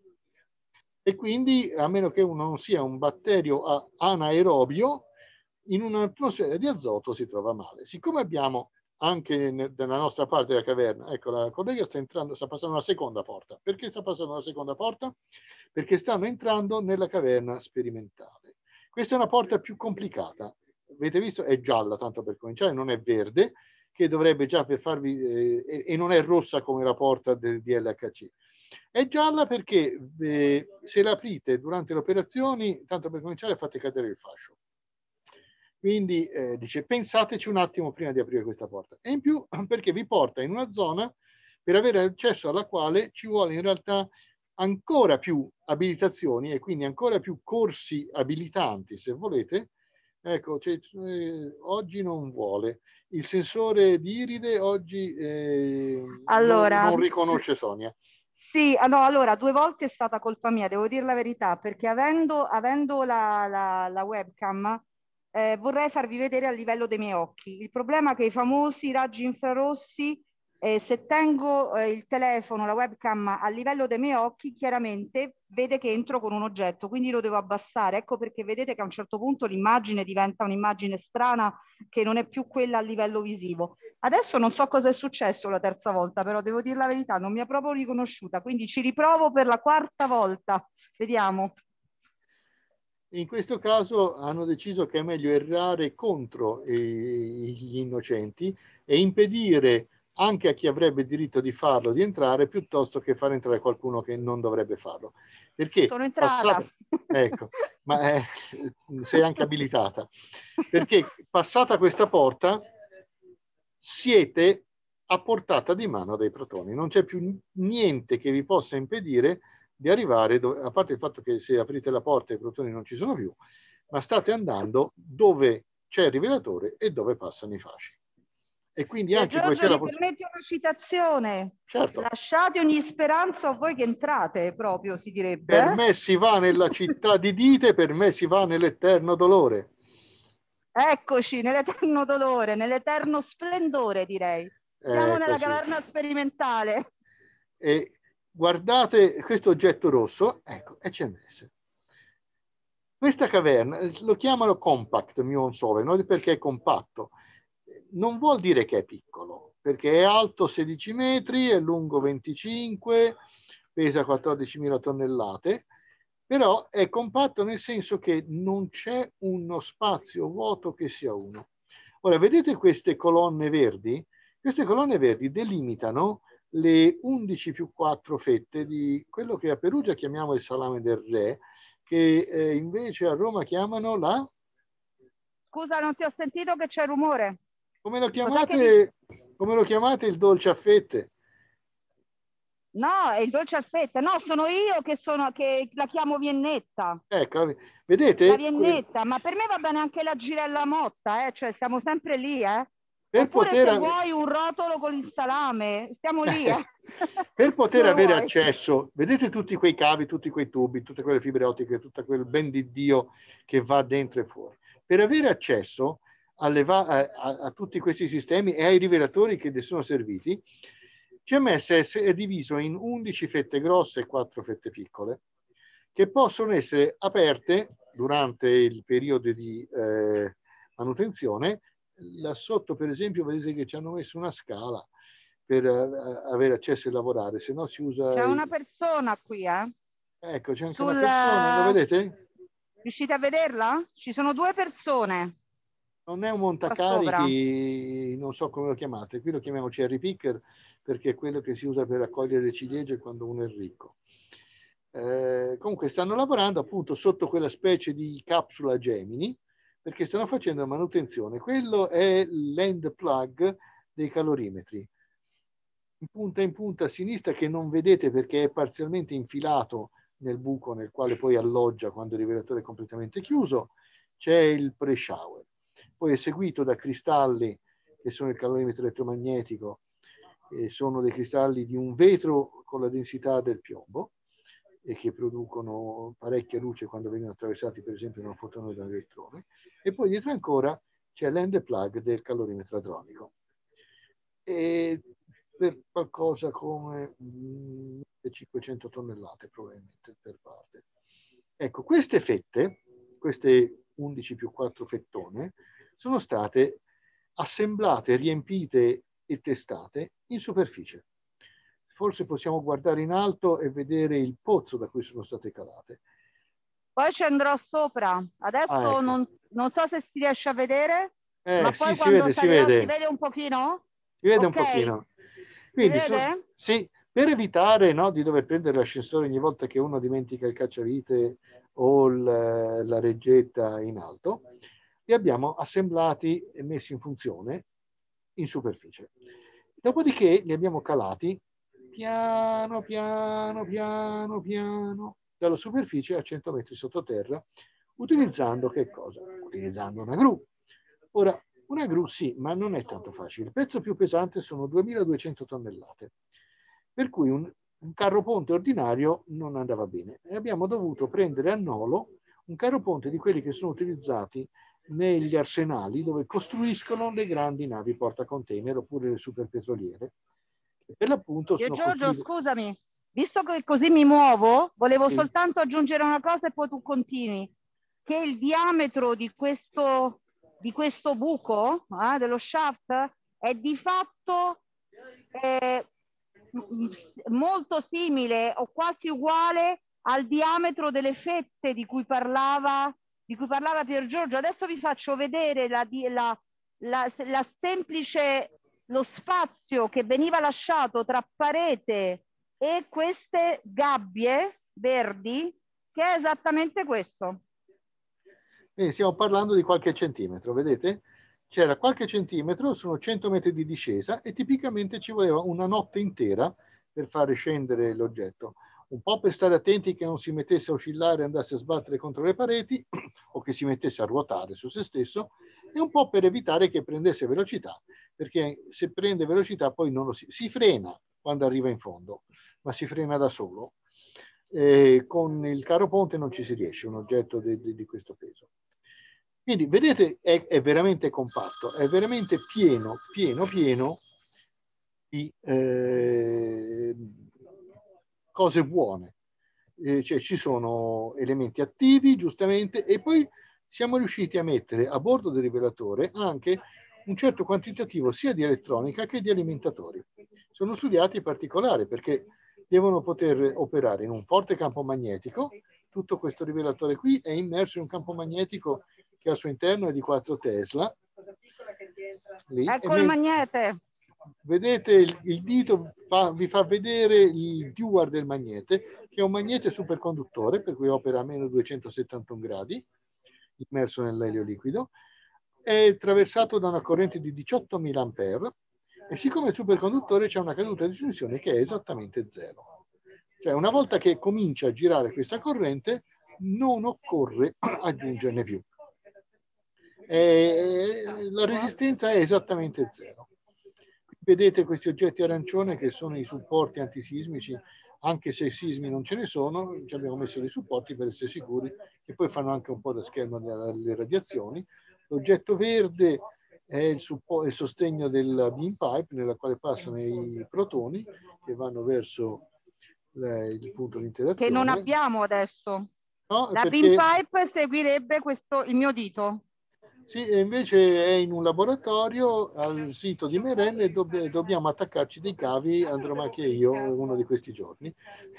E quindi, a meno che uno non sia un batterio anaerobio, in un'atmosfera di azoto si trova male. Siccome abbiamo anche nella nostra parte della caverna, ecco, la collega sta passando una seconda porta. Perché sta passando una seconda porta? Perché stanno entrando nella caverna sperimentale. Questa è una porta più complicata. Avete visto? È gialla, tanto per cominciare, non è verde, che dovrebbe già per farvi, e non è rossa come la porta del DLHC. È gialla perché se la aprite durante le operazioni, tanto per cominciare, fate cadere il fascio. Quindi dice, pensateci un attimo prima di aprire questa porta. E in più perché vi porta in una zona per avere accesso alla quale ci vuole in realtà ancora più abilitazioni e quindi ancora più corsi abilitanti, se volete. Ecco, oggi non vuole. Il sensore di iride oggi non riconosce Sonia. Sì, no, allora 2 volte è stata colpa mia, devo dire la verità, perché avendo la webcam vorrei farvi vedere a livello dei miei occhi. Il problema è che i famosi raggi infrarossi, se tengo il telefono, la webcam a livello dei miei occhi, chiaramente vede che entro con un oggetto, quindi lo devo abbassare. Ecco perché vedete che a un certo punto l'immagine diventa un'immagine strana che non è più quella a livello visivo. Adesso non so cosa è successo la terza volta, però devo dire la verità, non mi ha proprio riconosciuta, quindi ci riprovo per la 4ª volta. Vediamo. In questo caso hanno deciso che è meglio errare contro gli innocenti e impedire anche a chi avrebbe il diritto di farlo di entrare, piuttosto che far entrare qualcuno che non dovrebbe farlo. Perché sono entrata. Ecco, ma sei anche abilitata. Perché passata questa porta siete a portata di mano dei protoni. Non c'è più niente che vi possa impedire di arrivare, a parte il fatto che se aprite la porta i protoni non ci sono più, ma state andando dove c'è il rivelatore e dove passano i fasci. E quindi anche Giorgio, mi permetti una citazione? Certo. Lasciate ogni speranza a voi che entrate, proprio si direbbe. Per me si va nella città di Dite, per me si va nell'eterno dolore. Eccoci, nell'eterno dolore, nell'eterno splendore, direi. Siamo nella caverna sperimentale. E guardate questo oggetto rosso, ecco, è CMS. Questa caverna, lo chiamano compact muon sole, no? Perché è compatto. Non vuol dire che è piccolo, perché è alto 16 metri, è lungo 25, pesa 14.000 tonnellate, però è compatto nel senso che non c'è uno spazio vuoto che sia uno. Ora, vedete queste colonne verdi? Queste colonne verdi delimitano le 11 più 4 fette di quello che a Perugia chiamiamo il salame del re, che invece a Roma chiamano la... Scusa, non ti ho sentito che c'è rumore. Come lo chiamate? Come lo chiamate il dolce a fette? No, è il dolce a fette. No, sono io che la chiamo viennetta. Ecco, vedete? La viennetta, ma per me va bene anche la girella motta, cioè siamo sempre lì, Oppure se vuoi un rotolo con il salame, siamo lì, Per poter avere accesso, vedete tutti quei cavi, tutti quei tubi, tutte quelle fibre ottiche, tutto quel ben di Dio che va dentro e fuori. Per avere accesso a tutti questi sistemi e ai rivelatori che ne sono serviti, CMS è diviso in 11 fette grosse e 4 fette piccole, che possono essere aperte durante il periodo di manutenzione. Là sotto, per esempio, vedete che ci hanno messo una scala per avere accesso e lavorare, se no si usa... C'è una persona qui, Ecco, c'è anche una persona, lo vedete? Riuscite a vederla? Ci sono 2 persone. Non è un montacarichi, non so come lo chiamate, qui lo chiamiamo cherry picker perché è quello che si usa per raccogliere le ciliegie quando uno è ricco. Comunque stanno lavorando appunto sotto quella specie di capsula Gemini perché stanno facendo manutenzione. Quello è l'end plug dei calorimetri. In punta a sinistra che non vedete perché è parzialmente infilato nel buco nel quale poi alloggia quando il rivelatore è completamente chiuso, c'è il pre-shower. Poi è seguito da cristalli che sono il calorimetro elettromagnetico, sono dei cristalli di un vetro con la densità del piombo e che producono parecchia luce quando vengono attraversati per esempio da un fotone o da un elettrone, e poi dietro ancora c'è l'end plug del calorimetro adronico. E per qualcosa come 500 tonnellate probabilmente per parte. Ecco, queste fette, queste 11 più 4 fettone, sono state assemblate, riempite e testate in superficie. Forse possiamo guardare in alto e vedere il pozzo da cui sono state calate. Poi ci andrò sopra. Adesso ecco. non so se si riesce a vedere, ma poi sì, quando si vede. Si vede un pochino? Si vede un pochino. Quindi, sì, per evitare di dover prendere l'ascensore ogni volta che uno dimentica il cacciavite o la reggetta in alto, li abbiamo assemblati e messi in funzione in superficie. Dopodiché li abbiamo calati piano, piano, piano, piano, dalla superficie a 100 metri sottoterra, utilizzando che cosa? Utilizzando una gru. Ora, una gru sì, ma non è tanto facile. Il pezzo più pesante sono 2200 tonnellate, per cui un carro ponte ordinario non andava bene e abbiamo dovuto prendere a nolo un carro ponte di quelli che sono utilizzati negli arsenali dove costruiscono le grandi navi portacontainer oppure le superpetroliere. Per l'appunto sono Giorgio, scusami, visto che così mi muovo, volevo soltanto aggiungere una cosa e poi tu continui, che il diametro di questo buco, dello shaft, è di fatto molto simile o quasi uguale al diametro delle fette di cui parlava di cui parlava Pier Giorgio. Adesso vi faccio vedere la semplice, lo spazio che veniva lasciato tra parete e queste gabbie verdi, che è esattamente questo. Stiamo parlando di qualche centimetro, vedete? C'era qualche centimetro, sono 100 metri di discesa e tipicamente ci voleva una notte intera per fare scendere l'oggetto. Un po' per stare attenti che non si mettesse a oscillare e andasse a sbattere contro le pareti o che si mettesse a ruotare su se stesso, e un po' per evitare che prendesse velocità, perché se prende velocità poi non si frena quando arriva in fondo, ma si frena da solo. Con il carro ponte non ci si riesce, un oggetto di questo peso. Quindi vedete, è veramente compatto, è veramente pieno di cose buone. Cioè, ci sono elementi attivi, giustamente, e poi siamo riusciti a mettere a bordo del rivelatore anche un certo quantitativo sia di elettronica che di alimentatori. Sono studiati in particolare perché devono poter operare in un forte campo magnetico. Tutto questo rivelatore qui è immerso in un campo magnetico che al suo interno è di 4 Tesla. Lì. Ecco il magnete. Vedete il dito vi fa vedere il dual del magnete, che è un magnete superconduttore, per cui opera a meno 271 gradi, immerso nell'elio liquido, è attraversato da una corrente di 18.000 ampere e siccome è superconduttore c'è una caduta di tensione che è esattamente 0. Cioè una volta che comincia a girare questa corrente non occorre aggiungerne più. La resistenza è esattamente 0. Vedete questi oggetti arancione che sono i supporti antisismici, anche se sismi non ce ne sono, ci abbiamo messo dei supporti per essere sicuri, che poi fanno anche un po' da schermo alle radiazioni. L'oggetto verde è il sostegno del beam pipe, nella quale passano i protoni che vanno verso il punto di interazione. Che non abbiamo adesso. No, la perché... beam pipe seguirebbe il mio dito. Sì, e invece è in un laboratorio al sito di Meren e dobbiamo attaccarci dei cavi, andrò anche io uno di questi giorni.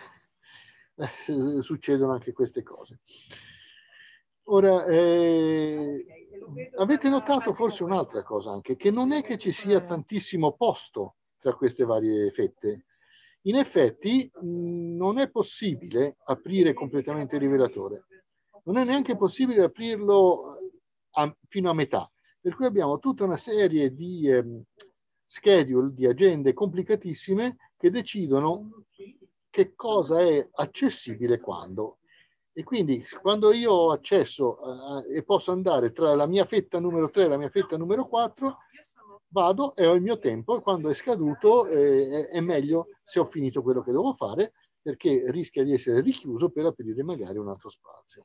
Succedono anche queste cose. Ora, avete notato forse un'altra cosa anche, che non è che ci sia tantissimo posto tra queste varie fette. In effetti non è possibile aprire completamente il rivelatore. Non è neanche possibile aprirlo fino a metà, per cui abbiamo tutta una serie di schedule, di agende complicatissime che decidono che cosa è accessibile quando. E quindi quando io ho accesso e posso andare tra la mia fetta numero 3 e la mia fetta numero 4, vado e ho il mio tempo, e quando è scaduto è meglio se ho finito quello che devo fare, perché rischia di essere richiuso per aprire magari un altro spazio.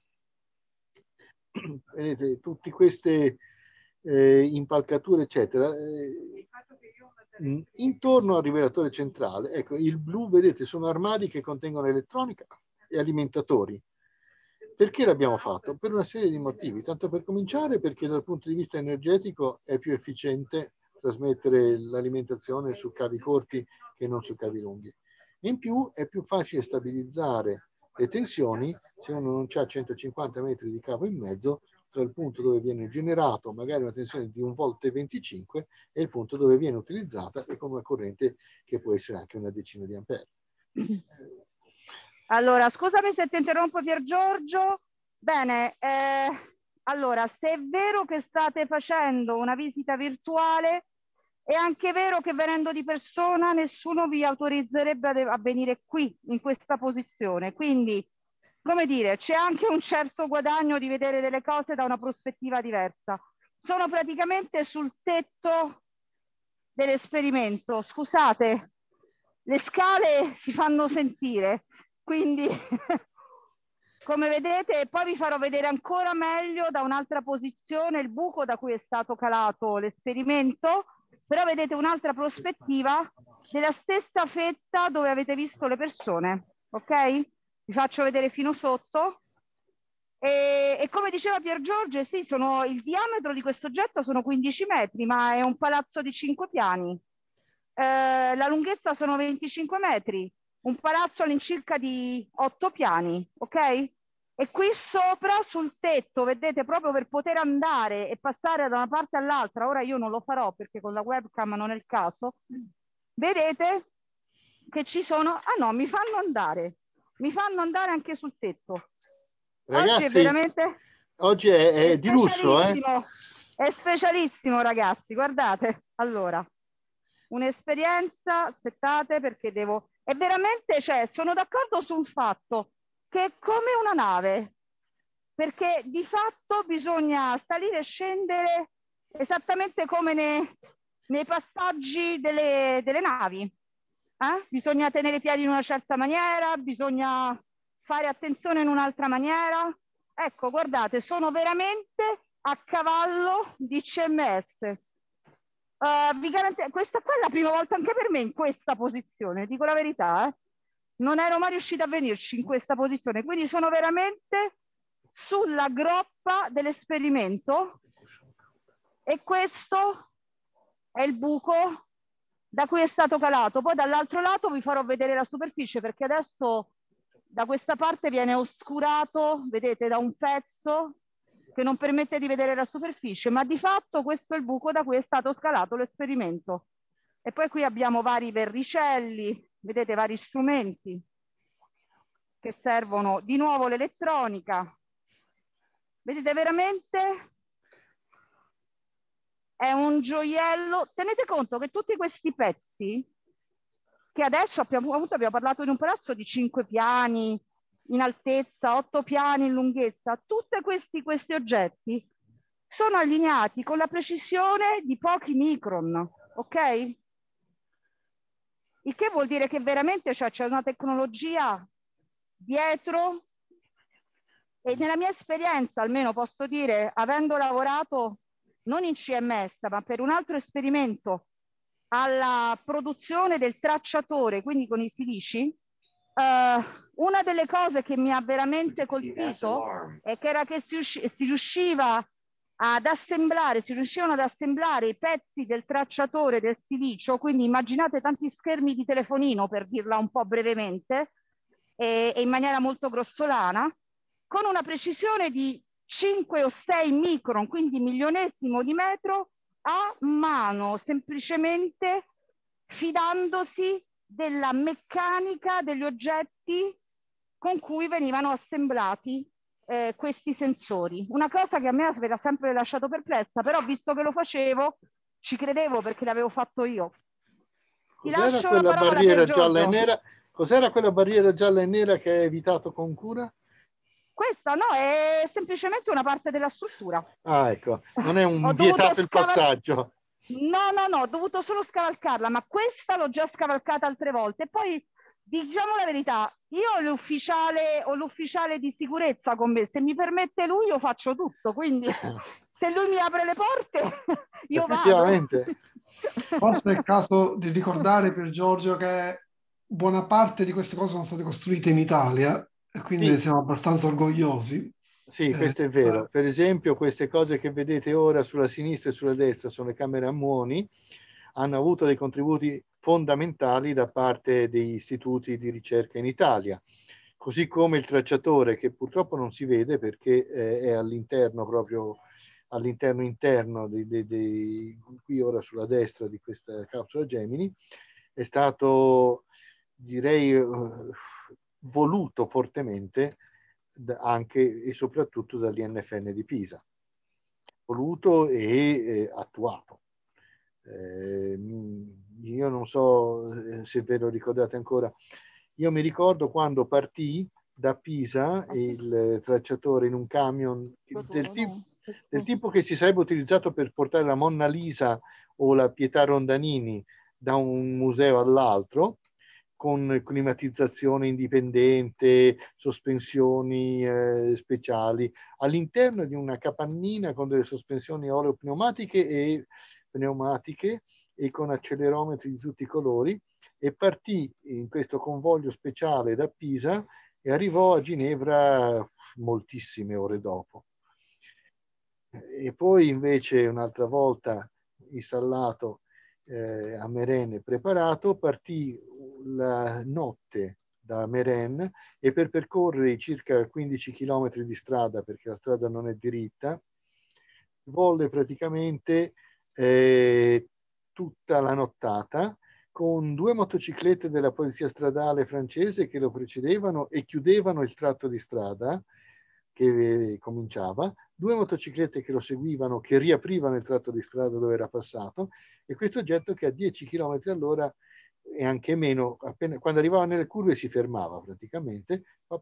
Vedete, tutte queste impalcature, eccetera, intorno al rivelatore centrale. Ecco, il blu, vedete, sono armadi che contengono elettronica e alimentatori. Perché l'abbiamo fatto? Per una serie di motivi. Tanto per cominciare, perché dal punto di vista energetico è più efficiente trasmettere l'alimentazione su cavi corti che non su cavi lunghi. In più è più facile stabilizzare le tensioni se uno non ha 150 metri di cavo in mezzo tra il punto dove viene generato magari una tensione di 1,25 volt e il punto dove viene utilizzata e con una corrente che può essere anche una decina di ampere. Allora, scusami se ti interrompo, Pier Giorgio. Bene, allora, se è vero che state facendo una visita virtuale, è anche vero che venendo di persona nessuno vi autorizzerebbe a venire qui, in questa posizione. Quindi, come dire, c'è anche un certo guadagno di vedere delle cose da una prospettiva diversa. Sono praticamente sul tetto dell'esperimento. Scusate, le scale si fanno sentire, quindi come vedete, poi vi farò vedere ancora meglio da un'altra posizione il buco da cui è stato calato l'esperimento, però vedete un'altra prospettiva della stessa fetta dove avete visto le persone, ok? Vi faccio vedere fino sotto. E come diceva Pier Giorgio, sì, il diametro di questo oggetto sono 15 metri, ma è un palazzo di 5 piani. La lunghezza sono 25 metri, un palazzo all'incirca di 8 piani, ok? E qui sopra sul tetto, vedete, proprio per poter andare e passare da una parte all'altra, ora io non lo farò perché con la webcam non è il caso, vedete che ci sono, ah no, mi fanno andare anche sul tetto. Ragazzi, oggi è veramente, oggi è di lusso, è specialissimo ragazzi, guardate, allora, un'esperienza, aspettate perché devo, è veramente, cioè, sono d'accordo sul fatto che è come una nave, perché di fatto bisogna salire e scendere esattamente come nei passaggi delle navi. Bisogna tenere i piedi in una certa maniera, bisogna fare attenzione in un'altra maniera. Ecco, guardate, sono veramente a cavallo di CMS. Questa qua è la prima volta anche per me in questa posizione, dico la verità, non ero mai riuscita a venirci in questa posizione, quindi sono veramente sulla groppa dell'esperimento e questo è il buco da cui è stato calato. Poi dall'altro lato vi farò vedere la superficie perché adesso da questa parte viene oscurato, vedete, da un pezzo che non permette di vedere la superficie, ma di fatto questo è il buco da cui è stato scalato l'esperimento. E poi qui abbiamo vari verricelli, vedete, vari strumenti che servono, di nuovo l'elettronica. Vedete, veramente è un gioiello. Tenete conto che tutti questi pezzi, che adesso abbiamo parlato di un palazzo di 5 piani in altezza, 8 piani in lunghezza, tutti questi oggetti sono allineati con la precisione di pochi micron, ok? Il che vuol dire che veramente c'è una tecnologia dietro e nella mia esperienza, almeno posso dire, avendo lavorato non in CMS, ma per un altro esperimento alla produzione del tracciatore, quindi con i silici, una delle cose che mi ha veramente colpito è che era che si riuscivano ad assemblare i pezzi del tracciatore del silicio, quindi immaginate tanti schermi di telefonino, per dirla un po' brevemente, e in maniera molto grossolana, con una precisione di 5 o 6 micron, quindi milionesimo di metro, a mano, semplicemente fidandosi della meccanica degli oggetti con cui venivano assemblati questi sensori. Una cosa che a me aveva sempre lasciato perplessa, però visto che lo facevo, ci credevo perché l'avevo fatto io. Ti lascio la parola per gialla e Giorgio. nera? Cos'era quella barriera gialla e nera che hai evitato con cura? Questa no, è semplicemente una parte della struttura. Ah, ecco, non è un vietato il passaggio. No, ho dovuto solo scavalcarla, ma questa l'ho già scavalcata altre volte. E poi, diciamo la verità, io ho l'ufficiale di sicurezza con me, se mi permette lui io faccio tutto, quindi se lui mi apre le porte io vado. Forse è il caso di ricordare per Giorgio che buona parte di queste cose sono state costruite in Italia e quindi Sì. siamo abbastanza orgogliosi. Sì, questo è vero. Per esempio, queste cose che vedete ora sulla sinistra e sulla destra sono le camere Ammoni, hanno avuto dei contributi fondamentali da parte degli istituti di ricerca in Italia, così come il tracciatore, che purtroppo non si vede perché è all'interno, proprio all'interno interno qui ora sulla destra di questa capsula Gemini, è stato, direi, voluto fortemente anche e soprattutto dall'INFN di Pisa, voluto e attuato. Io non so se ve lo ricordate ancora, io mi ricordo quando partì da Pisa il tracciatore in un camion del tipo che si sarebbe utilizzato per portare la Monna Lisa o la Pietà Rondanini da un museo all'altro, con climatizzazione indipendente, sospensioni speciali, all'interno di una capannina con delle sospensioni oleopneumatiche e con accelerometri di tutti i colori, e partì in questo convoglio speciale da Pisa e arrivò a Ginevra moltissime ore dopo. E poi invece un'altra volta installato a Merene preparato, partì la notte da Meren, e per percorrere i circa 15 km di strada, perché la strada non è diritta, volle praticamente tutta la nottata con 2 motociclette della polizia stradale francese che lo precedevano e chiudevano il tratto di strada che cominciava, 2 motociclette che lo seguivano, che riaprivano il tratto di strada dove era passato, e questo oggetto che a 10 km all'ora e anche meno, appena, quando arrivava nelle curve si fermava praticamente,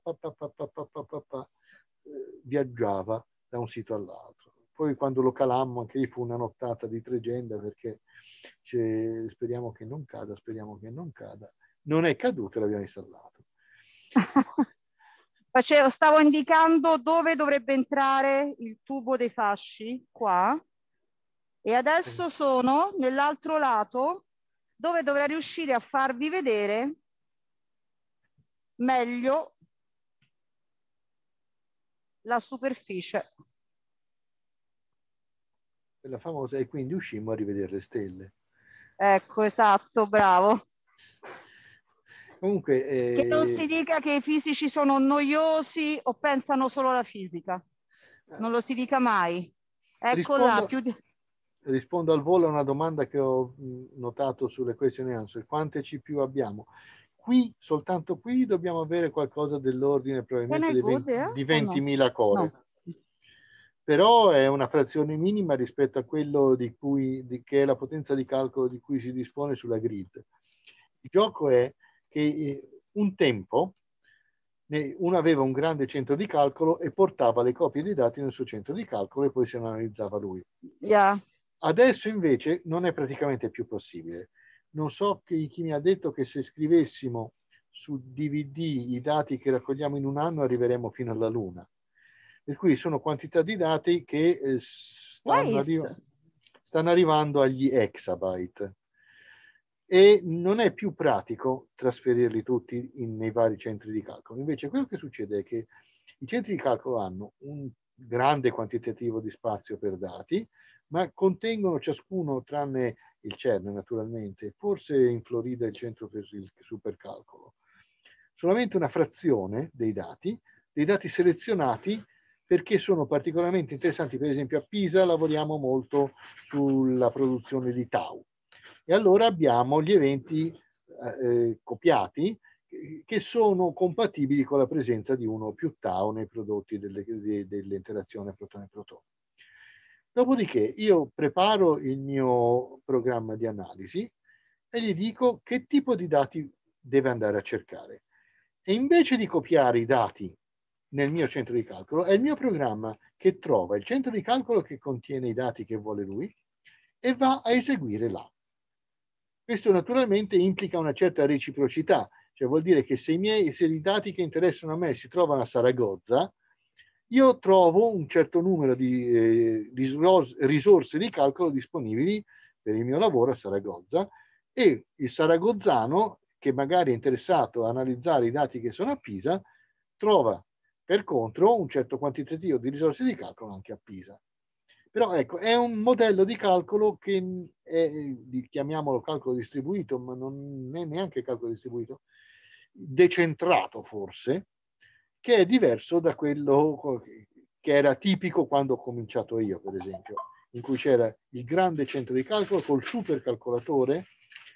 viaggiava da un sito all'altro. Poi quando lo calammo, anche lì fu una nottata di tregenda, perché speriamo che non cada, speriamo che non cada. Non è caduto e l'abbiamo installato. Stavo indicando dove dovrebbe entrare il tubo dei fasci, qua, e adesso sono nell'altro lato, dove dovrei riuscire a farvi vedere meglio la superficie. La famosa, e quindi uscimmo a rivedere le stelle. Ecco, esatto, bravo. Comunque, che non si dica che i fisici sono noiosi o pensano solo alla fisica. Non lo si dica mai. Ecco là, rispondo al volo a una domanda che ho notato sulle question and answer. Quante CPU abbiamo? Qui, soltanto qui, dobbiamo avere qualcosa dell'ordine probabilmente di 20.000 core. No. Però è una frazione minima rispetto a quello che è la potenza di calcolo di cui si dispone sulla grid. Il gioco è che un tempo uno aveva un grande centro di calcolo e portava le copie dei dati nel suo centro di calcolo e poi si analizzava lui. Yeah. Adesso invece non è praticamente più possibile. Non so chi mi ha detto che se scrivessimo su DVD i dati che raccogliamo in un anno arriveremo fino alla Luna. Per cui sono quantità di dati che stanno arrivando agli exabyte. E non è più pratico trasferirli tutti nei vari centri di calcolo. Invece quello che succede è che i centri di calcolo hanno un grande quantitativo di spazio per dati, ma contengono ciascuno, tranne il CERN naturalmente, forse in Florida il centro per il supercalcolo, solamente una frazione dei dati selezionati perché sono particolarmente interessanti. Per esempio a Pisa lavoriamo molto sulla produzione di tau. E allora abbiamo gli eventi copiati che sono compatibili con la presenza di uno o più tau nei prodotti dell'interazione protone-protone. Dopodiché io preparo il mio programma di analisi e gli dico che tipo di dati deve andare a cercare. E invece di copiare i dati nel mio centro di calcolo, è il mio programma che trova il centro di calcolo che contiene i dati che vuole lui e va a eseguire là. Questo naturalmente implica una certa reciprocità, cioè vuol dire che se i dati che interessano a me si trovano a Saragozza, io trovo un certo numero di risorse di calcolo disponibili per il mio lavoro a Saragozza, e il saragozzano, che magari è interessato a analizzare i dati che sono a Pisa, trova per contro un certo quantitativo di risorse di calcolo anche a Pisa. Però ecco, è un modello di calcolo che è, chiamiamolo calcolo distribuito, ma non è neanche calcolo distribuito, decentrato forse, che è diverso da quello che era tipico quando ho cominciato io, per esempio, in cui c'era il grande centro di calcolo col supercalcolatore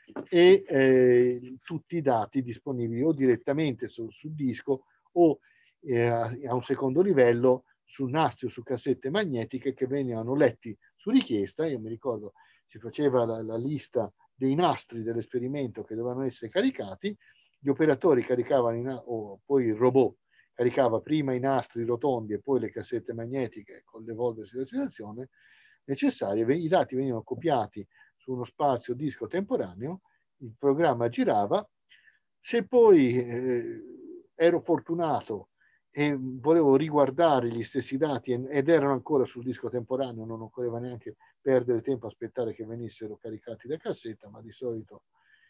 e tutti i dati disponibili o direttamente sul disco o a un secondo livello su nastri o su cassette magnetiche che venivano letti su richiesta. Io mi ricordo si faceva la lista dei nastri dell'esperimento che dovevano essere caricati, gli operatori caricavano o poi il robot caricava prima i nastri rotondi e poi le cassette magnetiche con l'evolversi della situazione necessarie, i dati venivano copiati su uno spazio disco temporaneo, il programma girava. Se poi ero fortunato e volevo riguardare gli stessi dati ed erano ancora sul disco temporaneo, non occorreva neanche perdere tempo a aspettare che venissero caricati da cassetta, ma di solito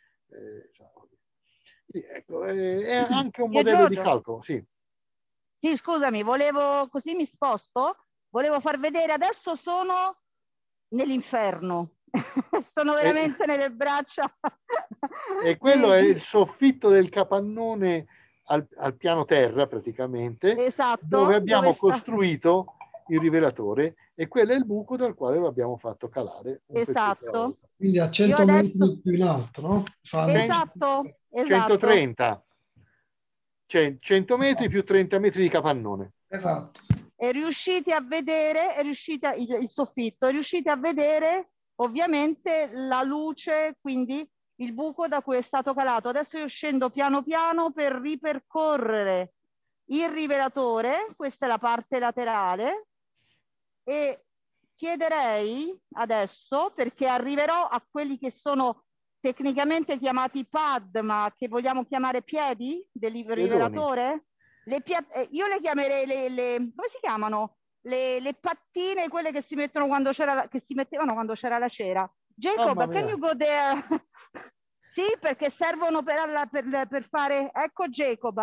ecco, è anche un modello di calcolo. Sì, scusami, così mi sposto, volevo far vedere, adesso sono nell'inferno. Sono veramente nelle braccia. E quello è il soffitto del capannone al piano terra praticamente, esatto, dove abbiamo costruito il rivelatore, e quello è il buco dal quale lo abbiamo fatto calare. Esatto. Quindi a 100 metri più in alto, no? Esatto, 130. Cioè 100 metri più 30 metri di capannone. Esatto. E riuscite a vedere, il soffitto, riuscite a vedere ovviamente la luce, quindi il buco da cui è stato calato. Adesso io scendo piano piano per ripercorrere il rivelatore, questa è la parte laterale, e chiederei adesso, perché arriverò a quelli che sono tecnicamente chiamati pad, ma che vogliamo chiamare piedi del rivelatore, io le chiamerei come si chiamano? Le pattine, quelle che si mettono quando c'era, che si mettevano quando c'era la cera. Jacob, can you go there? Sì, perché servono per fare, ecco Jacob,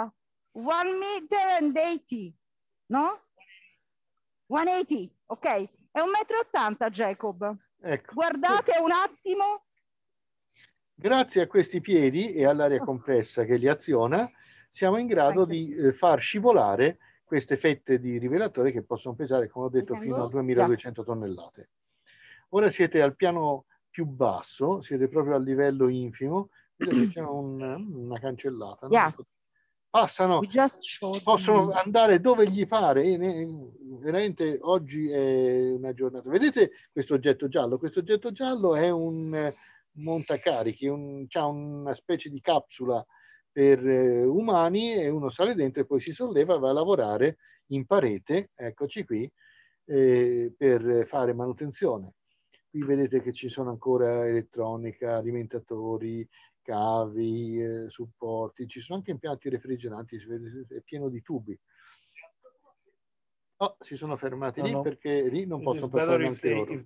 1,80 m, no? 180, ok? È 1,80 m Jacob. Ecco. Guardate un attimo. Grazie a questi piedi e all'aria compressa che li aziona, siamo in grado di far scivolare queste fette di rivelatore che possono pesare, come ho detto, fino a 2200 tonnellate. Ora siete al piano più basso, siete proprio al livello infimo, vedete c'è una cancellata, no? Passano, possono andare dove gli pare, veramente oggi è una giornata. Vedete questo oggetto giallo? Questo oggetto giallo è un montacarichi, c'ha una specie di capsula per umani, e uno sale dentro e poi si solleva e va a lavorare in parete, eccoci qui, per fare manutenzione. Qui vedete che ci sono ancora elettronica, alimentatori, cavi, supporti, ci sono anche impianti refrigeranti, si vede, è pieno di tubi. Oh, si sono fermati lì perché lì non possono passare neanche loro.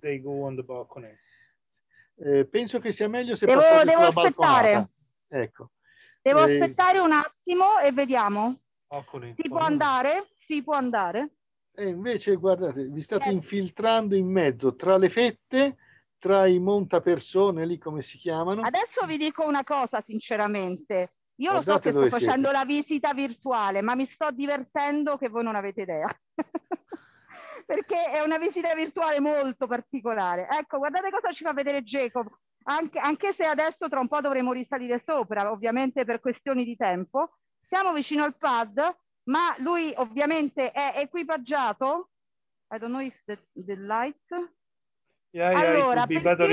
Penso che sia meglio se passate sulla balconata. Ecco. Devo aspettare un attimo e vediamo. Si può andare? Si può andare. E invece, guardate, vi state infiltrando in mezzo tra le fette, tra i montapersone, lì come si chiamano. Adesso vi dico una cosa, sinceramente. Io Guardate, lo so che sto facendo siete. la visita virtuale, ma mi sto divertendo che voi non avete idea. Perché è una visita virtuale molto particolare. Ecco, guardate cosa ci fa vedere Jacob. Anche se adesso tra un po' dovremo risalire sopra, ovviamente per questioni di tempo. Siamo vicino al pad, ma lui ovviamente è equipaggiato. I don't know if the light... allora,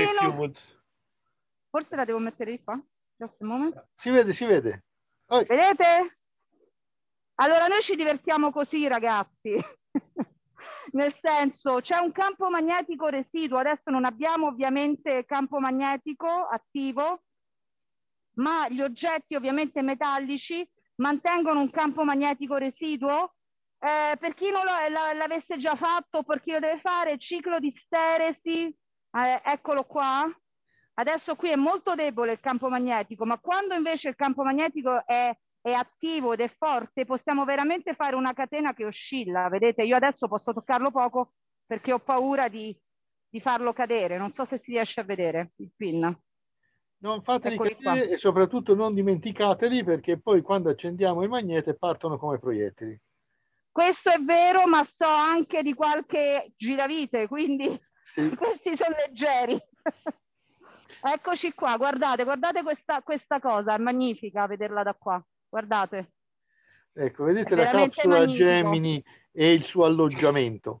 forse la devo mettere di qua. Just a moment. Si vede, si vede. Vedete? Allora noi ci divertiamo così, ragazzi. Nel senso, c'è un campo magnetico residuo. Adesso non abbiamo ovviamente campo magnetico attivo, ma gli oggetti ovviamente metallici mantengono un campo magnetico residuo. Per chi non l'avesse già fatto, per chi lo deve fare, ciclo di steresi, eccolo qua. Adesso qui è molto debole il campo magnetico, ma quando invece il campo magnetico è attivo ed è forte, possiamo veramente fare una catena che oscilla. Vedete, io adesso posso toccarlo poco perché ho paura di farlo cadere. Non so se si riesce a vedere il pin. Non fateli cadere e soprattutto non dimenticateli, perché poi quando accendiamo il magnete partono come proiettili. Questo è vero, ma so anche di qualche giravite, quindi questi sono leggeri. Eccoci qua, guardate questa cosa, è magnifica vederla da qua, guardate. Ecco, vedete la capsula Gemini e il suo alloggiamento.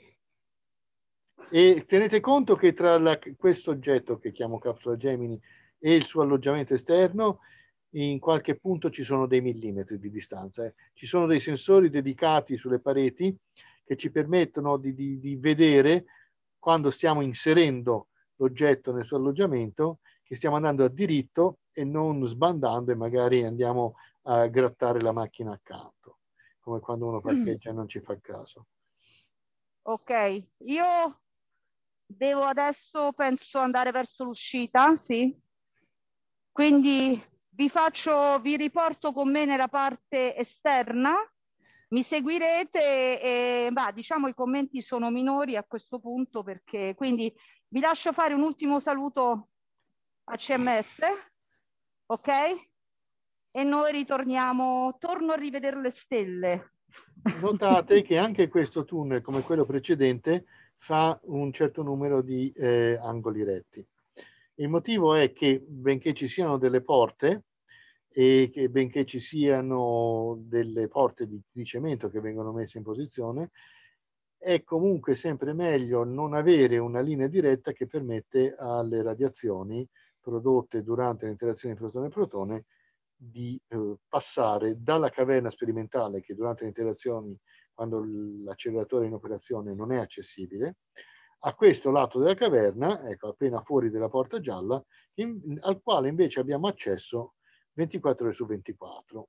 E tenete conto che tra questo oggetto che chiamo capsula Gemini e il suo alloggiamento esterno, in qualche punto ci sono dei millimetri di distanza. Ci sono dei sensori dedicati sulle pareti che ci permettono di vedere, quando stiamo inserendo l'oggetto nel suo alloggiamento, che stiamo andando a diritto e non sbandando e magari andiamo a grattare la macchina accanto, come quando uno parcheggia e non ci fa caso. Ok, io devo adesso, penso, andare verso l'uscita, sì? Quindi vi riporto con me nella parte esterna, mi seguirete e diciamo i commenti sono minori a questo punto, perché quindi vi lascio fare un ultimo saluto a CMS, ok? e noi torno a rivedere le stelle. Notate che anche questo tunnel, come quello precedente, fa un certo numero di angoli retti. Il motivo è che, benché ci siano delle porte, e che benché ci siano delle porte di cemento che vengono messe in posizione, è comunque sempre meglio non avere una linea diretta che permette alle radiazioni prodotte durante l'interazione protone-protone di passare dalla caverna sperimentale, che durante le interazioni, quando l'acceleratore è in operazione, non è accessibile, a questo lato della caverna, ecco, appena fuori della porta gialla, al quale invece abbiamo accesso 24 ore su 24.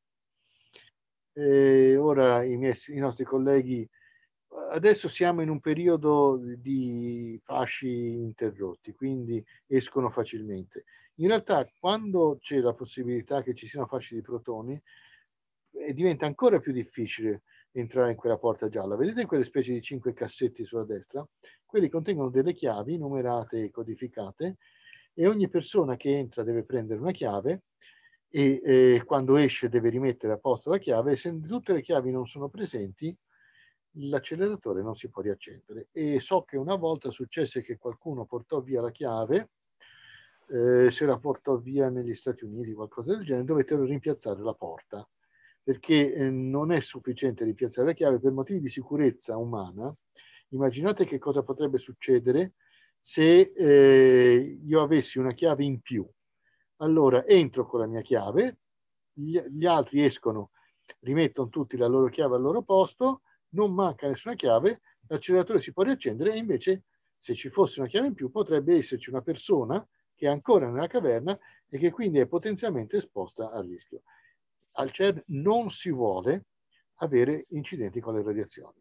Ora i nostri colleghi, adesso siamo in un periodo di fasci interrotti, quindi escono facilmente. In realtà, quando c'è la possibilità che ci siano fasci di protoni, diventa ancora più difficile entrare in quella porta gialla. Vedete quelle specie di 5 cassetti sulla destra? Quelli contengono delle chiavi numerate e codificate, e ogni persona che entra deve prendere una chiave e quando esce deve rimettere a posto la chiave, e se tutte le chiavi non sono presenti l'acceleratore non si può riaccendere. E so che una volta successe che qualcuno portò via la chiave, se la portò via negli Stati Uniti, qualcosa del genere, dovettero rimpiazzare la porta, perché non è sufficiente rimpiazzare la chiave per motivi di sicurezza umana. Immaginate che cosa potrebbe succedere se io avessi una chiave in più. Allora entro con la mia chiave, gli altri escono, rimettono tutti la loro chiave al loro posto, non manca nessuna chiave, l'acceleratore si può riaccendere, e invece se ci fosse una chiave in più potrebbe esserci una persona che è ancora nella caverna e che quindi è potenzialmente esposta al rischio. Al CERN non si vuole avere incidenti con le radiazioni.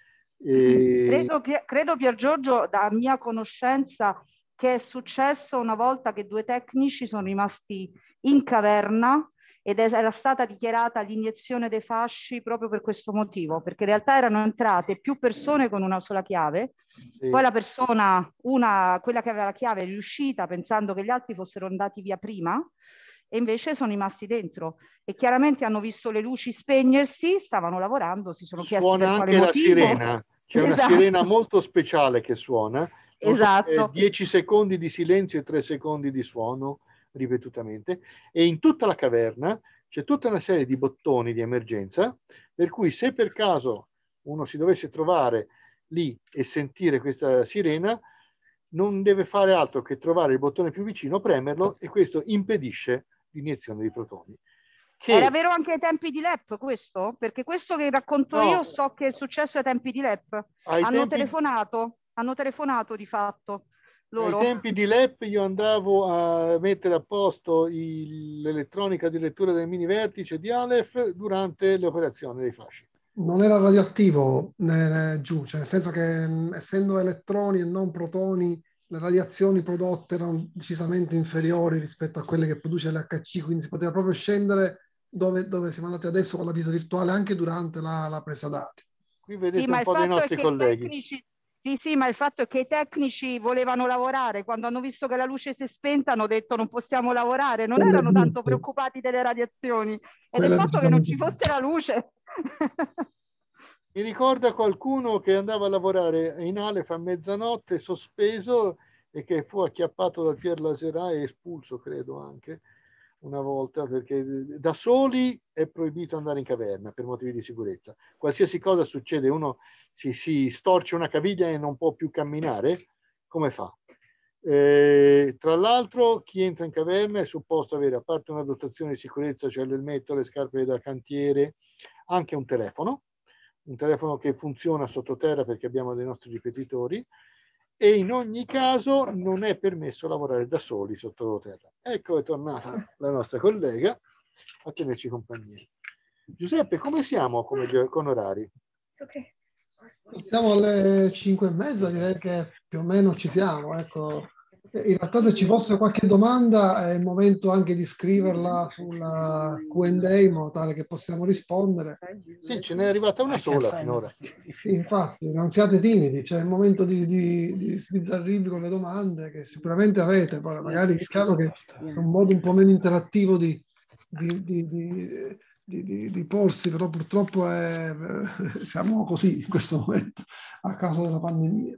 Credo Pier Giorgio, da mia conoscenza, che è successo una volta che 2 tecnici sono rimasti in caverna ed era stata dichiarata l'iniezione dei fasci proprio per questo motivo, perché in realtà erano entrate più persone con una sola chiave, poi la persona, quella che aveva la chiave, è riuscita pensando che gli altri fossero andati via prima, e invece sono rimasti dentro e chiaramente hanno visto le luci spegnersi, stavano lavorando, si sono chiesti per quale motivo. Sirena, c'è una sirena molto speciale che suona, esatto. 10 secondi di silenzio e 3 secondi di suono ripetutamente, e in tutta la caverna c'è tutta una serie di bottoni di emergenza, per cui se per caso uno si dovesse trovare lì e sentire questa sirena, non deve fare altro che trovare il bottone più vicino, premerlo, e questo impedisce l'iniezione di protoni. Era vero anche ai tempi di LEP questo? Perché questo che racconto io so che è successo ai tempi di LEP. Hanno telefonato di fatto loro. Ai tempi di LEP io andavo a mettere a posto l'elettronica di lettura del mini vertice di Aleph durante le operazioni dei fasci. Non era radioattivo giù, cioè nel senso che essendo elettroni e non protoni, le radiazioni prodotte erano decisamente inferiori rispetto a quelle che produce l'HC, quindi si poteva proprio scendere dove siamo andati adesso con la visita virtuale anche durante la presa dati. Qui vedete un po' dei nostri colleghi. Sì, ma il fatto è che i tecnici volevano lavorare, quando hanno visto che la luce si è spenta hanno detto non possiamo lavorare, non erano tanto preoccupati delle radiazioni e del fatto che non ci fosse la luce. Mi ricorda qualcuno che andava a lavorare in Aleph a mezzanotte sospeso e che fu acchiappato dal Pierre Laserat e espulso, credo, anche una volta, perché da soli è proibito andare in caverna per motivi di sicurezza. Qualsiasi cosa succede, uno si storce una caviglia e non può più camminare, come fa? Tra l'altro chi entra in caverna è supposto avere, a parte una dotazione di sicurezza, cioè l'elmetto, le scarpe da cantiere, anche un telefono che funziona sottoterra perché abbiamo dei nostri ripetitori, e in ogni caso non è permesso lavorare da soli sottoterra. Ecco, è tornata la nostra collega a tenerci compagnia. Giuseppe, come siamo con orari? Siamo alle 5:30, direi che più o meno ci siamo. Ecco. In realtà se ci fosse qualche domanda è il momento anche di scriverla sulla Q&A in modo tale che possiamo rispondere. Sì, ce n'è arrivata una sola finora. Sì, infatti, non siate timidi, c'è il momento di sbizzarrirvi con le domande che sicuramente avete, poi magari è chiaro che è un modo un po' meno interattivo di di porsi, però purtroppo siamo così in questo momento a causa della pandemia.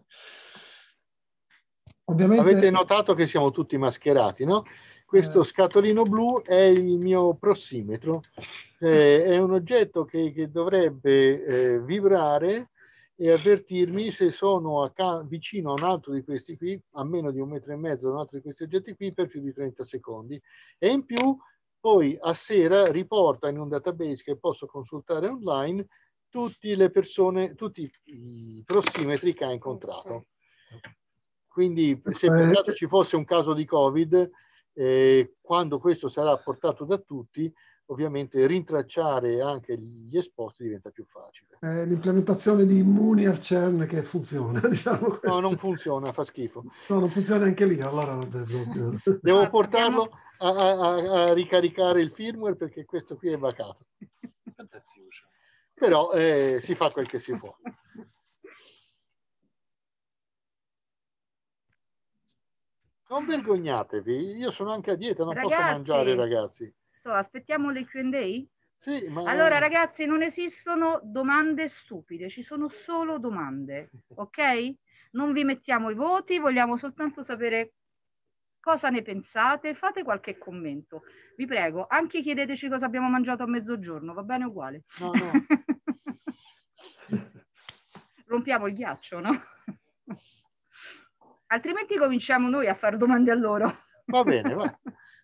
Ovviamente, avete notato che siamo tutti mascherati, no? Questo scatolino blu è il mio prossimetro, è un oggetto che dovrebbe vibrare e avvertirmi se sono vicino a un altro di questi qui, a meno di 1,5 metri da un altro di questi oggetti qui, per più di 30 secondi. E in più poi a sera riporta in un database che posso consultare online tutte le persone, tutti i prossimetri che ha incontrato. Quindi se per caso ci fosse un caso di Covid, quando questo sarà portato da tutti, ovviamente rintracciare anche gli esposti diventa più facile. L'implementazione di Immuni al CERN che funziona, diciamo. No, non funziona, fa schifo. No, non funziona anche lì, allora devo portarlo a ricaricare il firmware perché questo qui è vacato. Però si fa quel che si può. Non vergognatevi, io sono anche a dieta, non posso mangiare, ragazzi. Aspettiamo le Q&A? Sì, ma... Allora ragazzi, non esistono domande stupide, ci sono solo domande, ok? Non vi mettiamo i voti, vogliamo soltanto sapere cosa ne pensate, fate qualche commento. Vi prego, anche chiedeteci cosa abbiamo mangiato a mezzogiorno, va bene uguale? No, no. Rompiamo il ghiaccio, no? Altrimenti cominciamo noi a fare domande a loro. Va bene, va.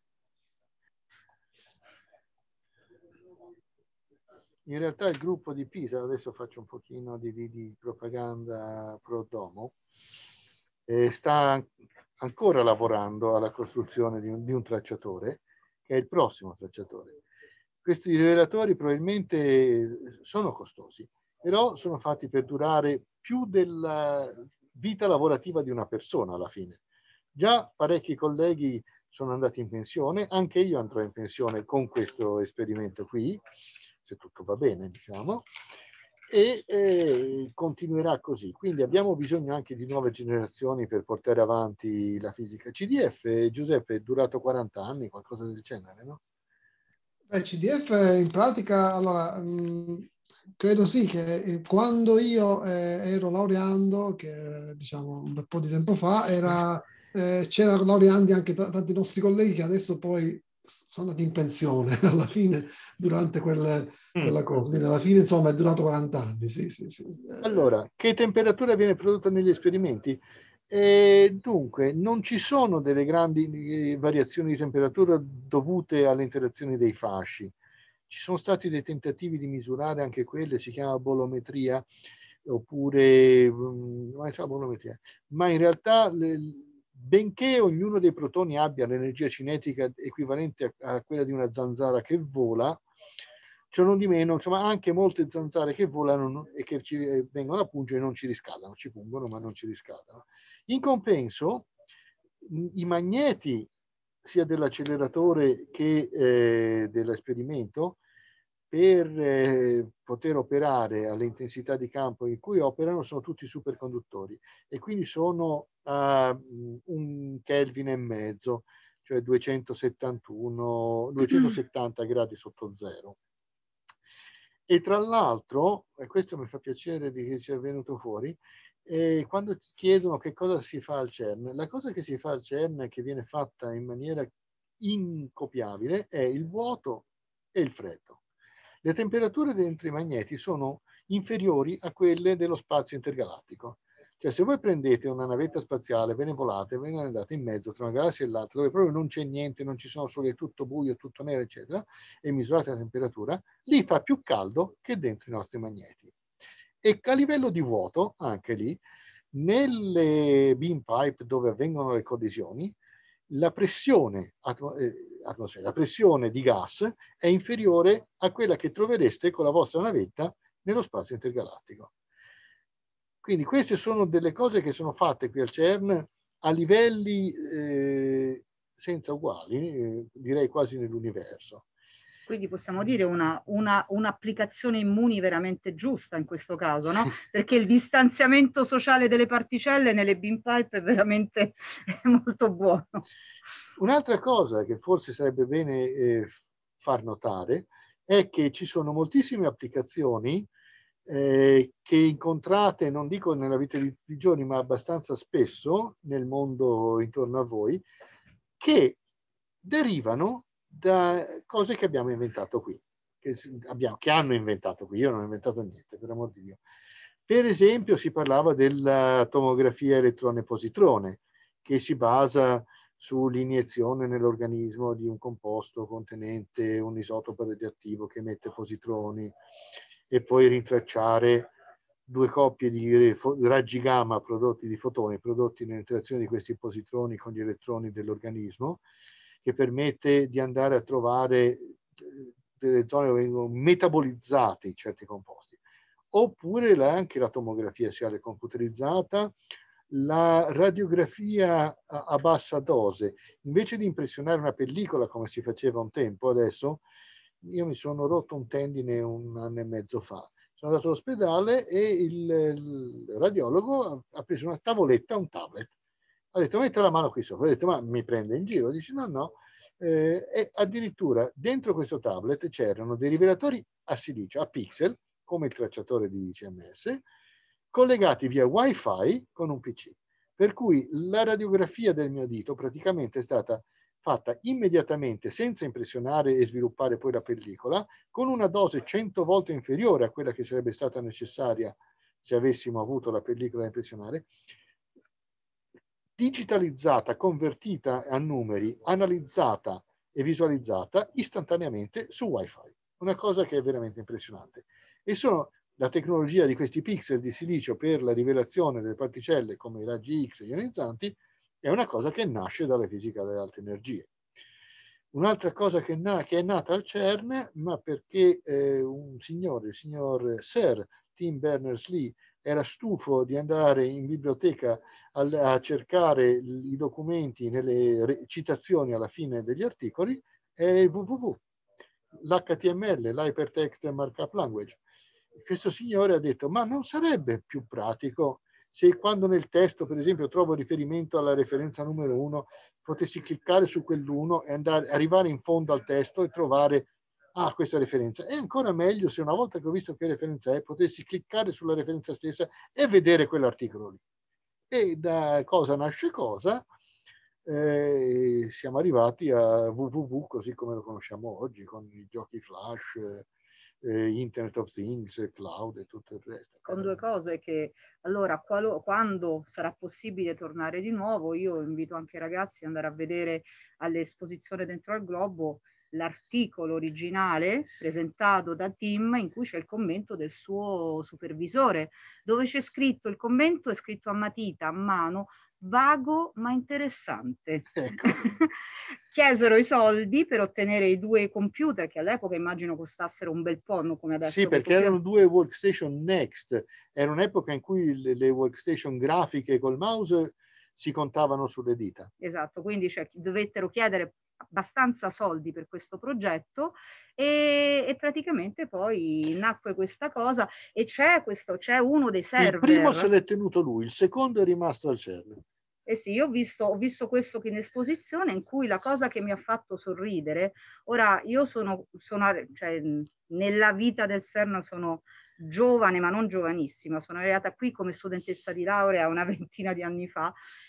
In realtà il gruppo di Pisa, adesso faccio un pochino di propaganda pro domo, sta ancora lavorando alla costruzione di un tracciatore, che è il prossimo tracciatore. Questi rivelatori probabilmente sono costosi, però sono fatti per durare più della vita lavorativa di una persona alla fine. Già parecchi colleghi sono andati in pensione, anche io andrò in pensione con questo esperimento qui, se tutto va bene, diciamo, e continuerà così. Quindi abbiamo bisogno anche di nuove generazioni per portare avanti la fisica. CDF, Giuseppe, è durato 40 anni, qualcosa del genere, no? CDF in pratica, allora, credo sì che quando io ero laureando, che diciamo un bel po' di tempo fa, c'erano laureandi anche tanti nostri colleghi che adesso poi sono andati in pensione alla fine durante quella cosa. Quindi alla fine insomma è durato 40 anni. Sì. Allora, che temperatura viene prodotta negli esperimenti? Dunque, non ci sono delle grandi variazioni di temperatura dovute alle interazioni dei fasci. Ci sono stati dei tentativi di misurare anche quelle, si chiama bolometria, oppure bolometria. Ma in realtà, benché ognuno dei protoni abbia l'energia cinetica equivalente a quella di una zanzara che vola, ciò non di meno, insomma, anche molte zanzare che volano e che ci vengono a pungere non ci riscaldano, ci pungono ma non ci riscaldano. In compenso, i magneti sia dell'acceleratore che dell'esperimento, per poter operare alle intensità di campo in cui operano, sono tutti superconduttori e quindi sono a 1,5 Kelvin, cioè 270 gradi sotto zero. E tra l'altro, e questo mi fa piacere che sia venuto fuori, quando chiedono che cosa si fa al CERN, la cosa che si fa al CERN, che viene fatta in maniera incopiabile, è il vuoto e il freddo. Le temperature dentro i magneti sono inferiori a quelle dello spazio intergalattico. Cioè, se voi prendete una navetta spaziale, ve ne volate, ve ne andate in mezzo tra una galassia e l'altra, dove proprio non c'è niente, non ci sono soli, è tutto buio, tutto nero, eccetera, e misurate la temperatura, lì fa più caldo che dentro i nostri magneti. E a livello di vuoto, anche lì, nelle beam pipe dove avvengono le collisioni, la pressione di gas è inferiore a quella che trovereste con la vostra navetta nello spazio intergalattico. Quindi queste sono delle cose che sono fatte qui al CERN a livelli senza uguali, direi quasi nell'universo. Quindi possiamo dire un'applicazione Immuni veramente giusta in questo caso, no? Perché il distanziamento sociale delle particelle nelle beam pipe è veramente molto buono. Un'altra cosa che forse sarebbe bene far notare è che ci sono moltissime applicazioni che incontrate, non dico nella vita di tutti i giorni, ma abbastanza spesso nel mondo intorno a voi, che derivano da cose che abbiamo inventato qui, che hanno inventato qui. Io non ho inventato niente, per amor di Dio. Per esempio si parlava della tomografia elettrone-positrone, che si basa sull'iniezione nell'organismo di un composto contenente un isotopo radioattivo che emette positroni e poi rintracciare due coppie di raggi gamma prodotti di fotoni, prodotti nell'interazione di questi positroni con gli elettroni dell'organismo, che permette di andare a trovare delle zone dove vengono metabolizzati certi composti. Oppure anche la tomografia assiale computerizzata, la radiografia a bassa dose. Invece di impressionare una pellicola come si faceva un tempo, adesso io mi sono rotto un tendine 1 anno e mezzo fa. Sono andato all'ospedale e il radiologo ha preso una tavoletta, un tablet. Ha detto metta la mano qui sopra. Ho detto ma mi prende in giro? Dice no, no. E addirittura dentro questo tablet c'erano dei rivelatori a silicio, a pixel, come il tracciatore di CMS, collegati via wifi con un PC. Per cui la radiografia del mio dito praticamente è stata fatta immediatamente senza impressionare e sviluppare poi la pellicola, con una dose 100 volte inferiore a quella che sarebbe stata necessaria se avessimo avuto la pellicola da impressionare, digitalizzata, convertita a numeri, analizzata e visualizzata istantaneamente su wifi. Una cosa che è veramente impressionante. E sono la tecnologia di questi pixel di silicio per la rivelazione delle particelle come i raggi X ionizzanti è una cosa che nasce dalla fisica delle alte energie. Un'altra cosa che è nata al CERN, ma perché un signore, il signor Sir Tim Berners-Lee, era stufo di andare in biblioteca a cercare i documenti nelle citazioni alla fine degli articoli, è il www, l'HTML, l'Hypertext Markup Language. Questo signore ha detto, ma non sarebbe più pratico se quando nel testo, per esempio, trovo riferimento alla referenza numero 1, potessi cliccare su quell'1 e arrivare in fondo al testo e trovare questa referenza. È ancora meglio se una volta che ho visto che referenza è, potessi cliccare sulla referenza stessa e vedere quell'articolo lì. E da cosa nasce cosa, siamo arrivati a www così come lo conosciamo oggi, con i giochi flash, Internet of Things, cloud e tutto il resto. Con due cose che, allora, quando sarà possibile tornare di nuovo, io invito anche i ragazzi ad andare a vedere all'esposizione dentro al globo l'articolo originale presentato da Tim in cui c'è il commento del suo supervisore, dove c'è scritto, il commento è scritto a matita, a mano, vago ma interessante. Ecco. Chiesero i soldi per ottenere i 2 computer che all'epoca immagino costassero un bel po', non come adesso. Sì, perché erano 2 workstation Next. Era un'epoca in cui le workstation grafiche col mouse si contavano sulle dita. Esatto, quindi dovettero chiedere abbastanza soldi per questo progetto e praticamente poi nacque questa cosa e c'è uno dei server. Il primo se l'è tenuto lui, il secondo è rimasto al CERN. Eh sì, io ho visto questo in esposizione in cui la cosa che mi ha fatto sorridere, ora io cioè, nella vita del CERN sono giovane ma non giovanissima, sono arrivata qui come studentessa di laurea una ventina di anni fa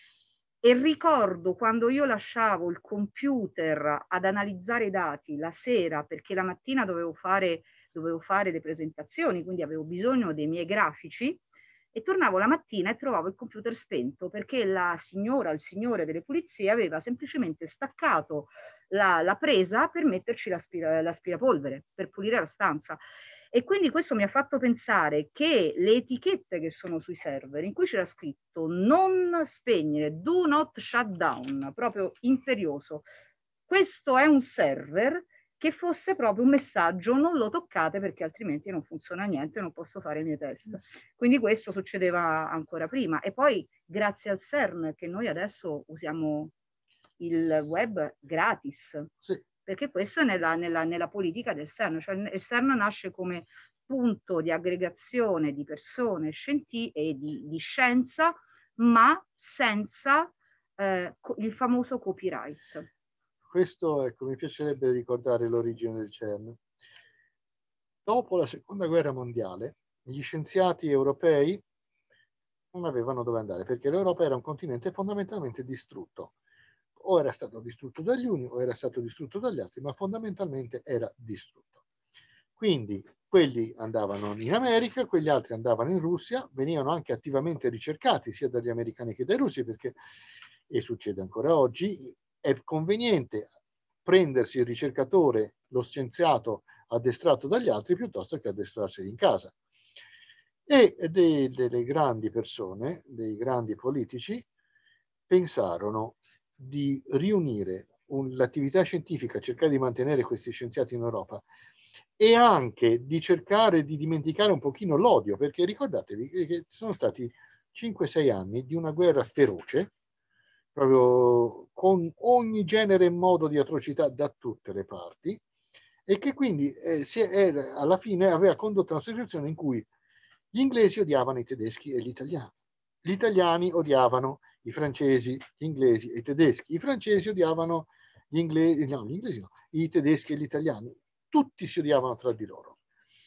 e ricordo quando io lasciavo il computer ad analizzare i dati la sera perché la mattina dovevo fare le presentazioni, quindi avevo bisogno dei miei grafici e tornavo la mattina e trovavo il computer spento perché la signora o il signore delle pulizie aveva semplicemente staccato la presa per metterci l'aspirapolvere, per pulire la stanza. E quindi questo mi ha fatto pensare che le etichette che sono sui server, in cui c'era scritto non spegnere, do not shut down, proprio imperioso, questo è un server che fosse proprio un messaggio non lo toccate perché altrimenti non funziona niente, non posso fare i miei test. Quindi questo succedeva ancora prima e poi grazie al CERN che noi adesso usiamo il web gratis, sì. Perché questo è nella politica del CERN, cioè il CERN nasce come punto di aggregazione di persone e di scienza, ma senza il famoso copyright. questo, ecco, mi piacerebbe ricordare l'origine del CERN. Dopo la seconda guerra mondiale, gli scienziati europei non avevano dove andare, perché l'Europa era un continente fondamentalmente distrutto. O era stato distrutto dagli uni o era stato distrutto dagli altri, ma fondamentalmente era distrutto. Quindi quelli andavano in America, quegli altri andavano in Russia, venivano anche attivamente ricercati sia dagli americani che dai russi, perché, e succede ancora oggi, è conveniente prendersi il ricercatore, lo scienziato addestrato dagli altri, piuttosto che addestrarsi in casa. E delle grandi persone, dei grandi politici, pensarono di riunire l'attività scientifica, cercare di mantenere questi scienziati in Europa e anche di cercare di dimenticare un pochino l'odio, perché ricordatevi che sono stati 5-6 anni di una guerra feroce, proprio con ogni genere e modo di atrocità da tutte le parti, e che quindi alla fine aveva condotto a una situazione in cui gli inglesi odiavano i tedeschi e gli italiani. Gli italiani odiavano i francesi, gli inglesi e i tedeschi. I francesi odiavano gli inglesi, no, i tedeschi e gli italiani. Tutti si odiavano tra di loro.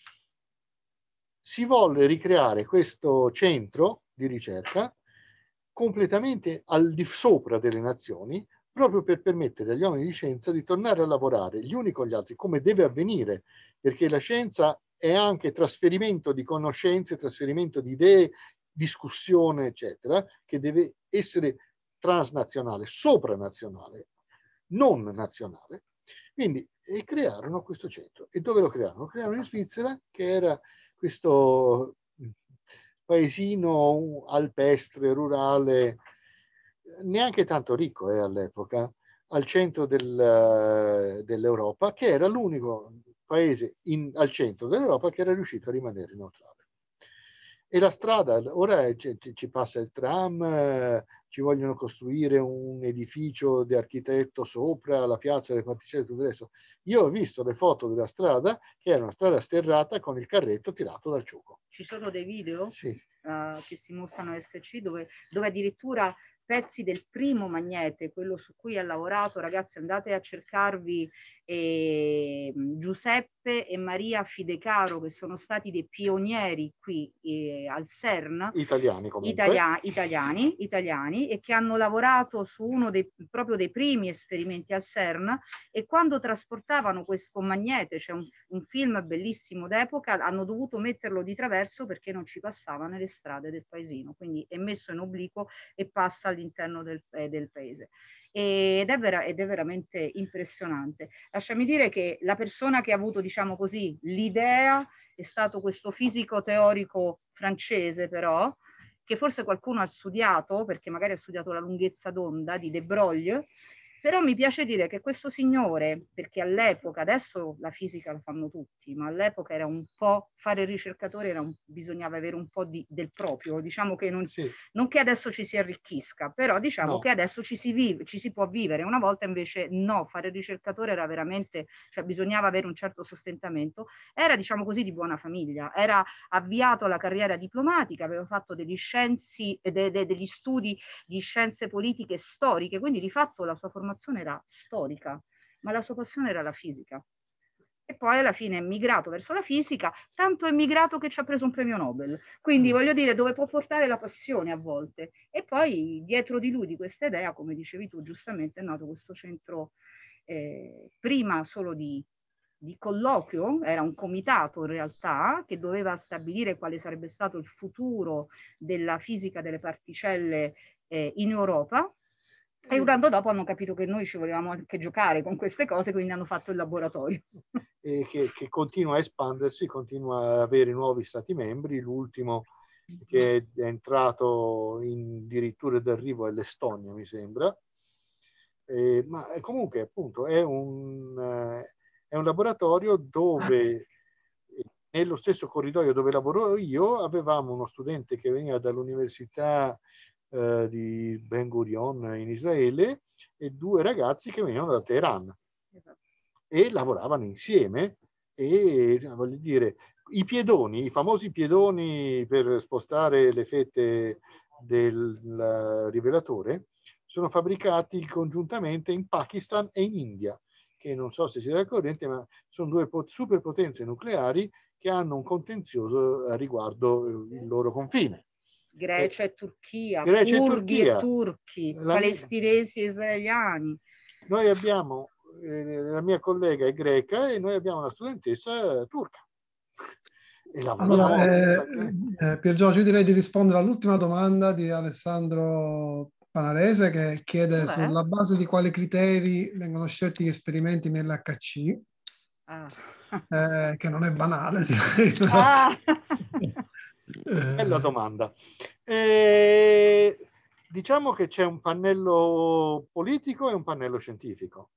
Si volle ricreare questo centro di ricerca completamente al di sopra delle nazioni, proprio per permettere agli uomini di scienza di tornare a lavorare gli uni con gli altri, come deve avvenire, perché la scienza è anche trasferimento di conoscenze, trasferimento di idee, discussione, eccetera, che deve essere transnazionale, sopranazionale, non nazionale. Quindi crearono questo centro. E dove lo crearono? Lo crearono in Svizzera, che era questo paesino alpestre, rurale, neanche tanto ricco all'epoca, al centro dell'Europa, che era l'unico paese al centro dell'Europa che era riuscito a rimanere neutrale. E la strada, ora ci passa il tram, ci vogliono costruire un edificio di architetto sopra la piazza delle particelle e tutto il resto. Io ho visto le foto della strada, che era una strada sterrata con il carretto tirato dal ciuco. Ci sono dei video sì. Che si mostrano a SC dove addirittura pezzi del primo magnete, quello su cui ha lavorato, ragazzi andate a cercarvi Giuseppe e Maria Fidecaro, che sono stati dei pionieri qui al CERN, italiani comunque, italiani, e che hanno lavorato su uno proprio dei primi esperimenti al CERN, e quando trasportavano questo magnete, c'è un film bellissimo d'epoca, hanno dovuto metterlo di traverso perché non ci passava nelle strade del paesino, quindi è messo in obliquo e passa all'interno del paese. Ed è veramente impressionante. Lasciami dire che la persona che ha avuto, diciamo così, l'idea è stato questo fisico teorico francese, però, che forse qualcuno ha studiato, perché magari ha studiato la lunghezza d'onda di De Broglie, però mi piace dire che questo signore, perché all'epoca, adesso la fisica lo fanno tutti, ma all'epoca era un po', fare il ricercatore bisognava avere un po' del proprio, diciamo che non che adesso ci si arricchisca, però diciamo che adesso ci si può vivere, una volta invece no, fare il ricercatore era veramente, cioè bisognava avere un certo sostentamento, era diciamo così di buona famiglia, era avviato alla carriera diplomatica, aveva fatto degli studi di scienze politiche e storiche, quindi di fatto la sua formazione era storica, ma la sua passione era la fisica. E poi alla fine è migrato verso la fisica, tanto è migrato che ci ha preso un premio Nobel. Quindi voglio dire, dove può portare la passione a volte. E poi dietro di lui, di questa idea, come dicevi tu giustamente, è nato questo centro, prima solo di colloquio, era un comitato in realtà che doveva stabilire quale sarebbe stato il futuro della fisica delle particelle in Europa. E un anno dopo hanno capito che noi ci volevamo anche giocare con queste cose, quindi hanno fatto il laboratorio. E che continua a espandersi, continua ad avere nuovi stati membri. L'ultimo che è entrato addirittura d'arrivo è l'Estonia, mi sembra. Ma comunque appunto è un laboratorio dove nello stesso corridoio dove lavoro io avevamo uno studente che veniva dall'università di Ben Gurion in Israele e 2 ragazzi che venivano da Teheran e lavoravano insieme e voglio dire i famosi piedoni per spostare le fette del rivelatore sono fabbricati congiuntamente in Pakistan e in India, che non so se siete al corrente, ma sono due superpotenze nucleari che hanno un contenzioso riguardo il loro confine. Grecia e Turchia, Grecia curdi e Turchia. e turchi, palestinesi e israeliani. Noi abbiamo, la mia collega è greca e noi abbiamo una studentessa turca. E allora, Pier Giorgio, io direi di rispondere all'ultima domanda di Alessandro Panarese, che chiede sulla base di quali criteri vengono scelti gli esperimenti nell'HC, che non è banale, direi. Bella domanda. Diciamo che c'è un pannello politico e un pannello scientifico.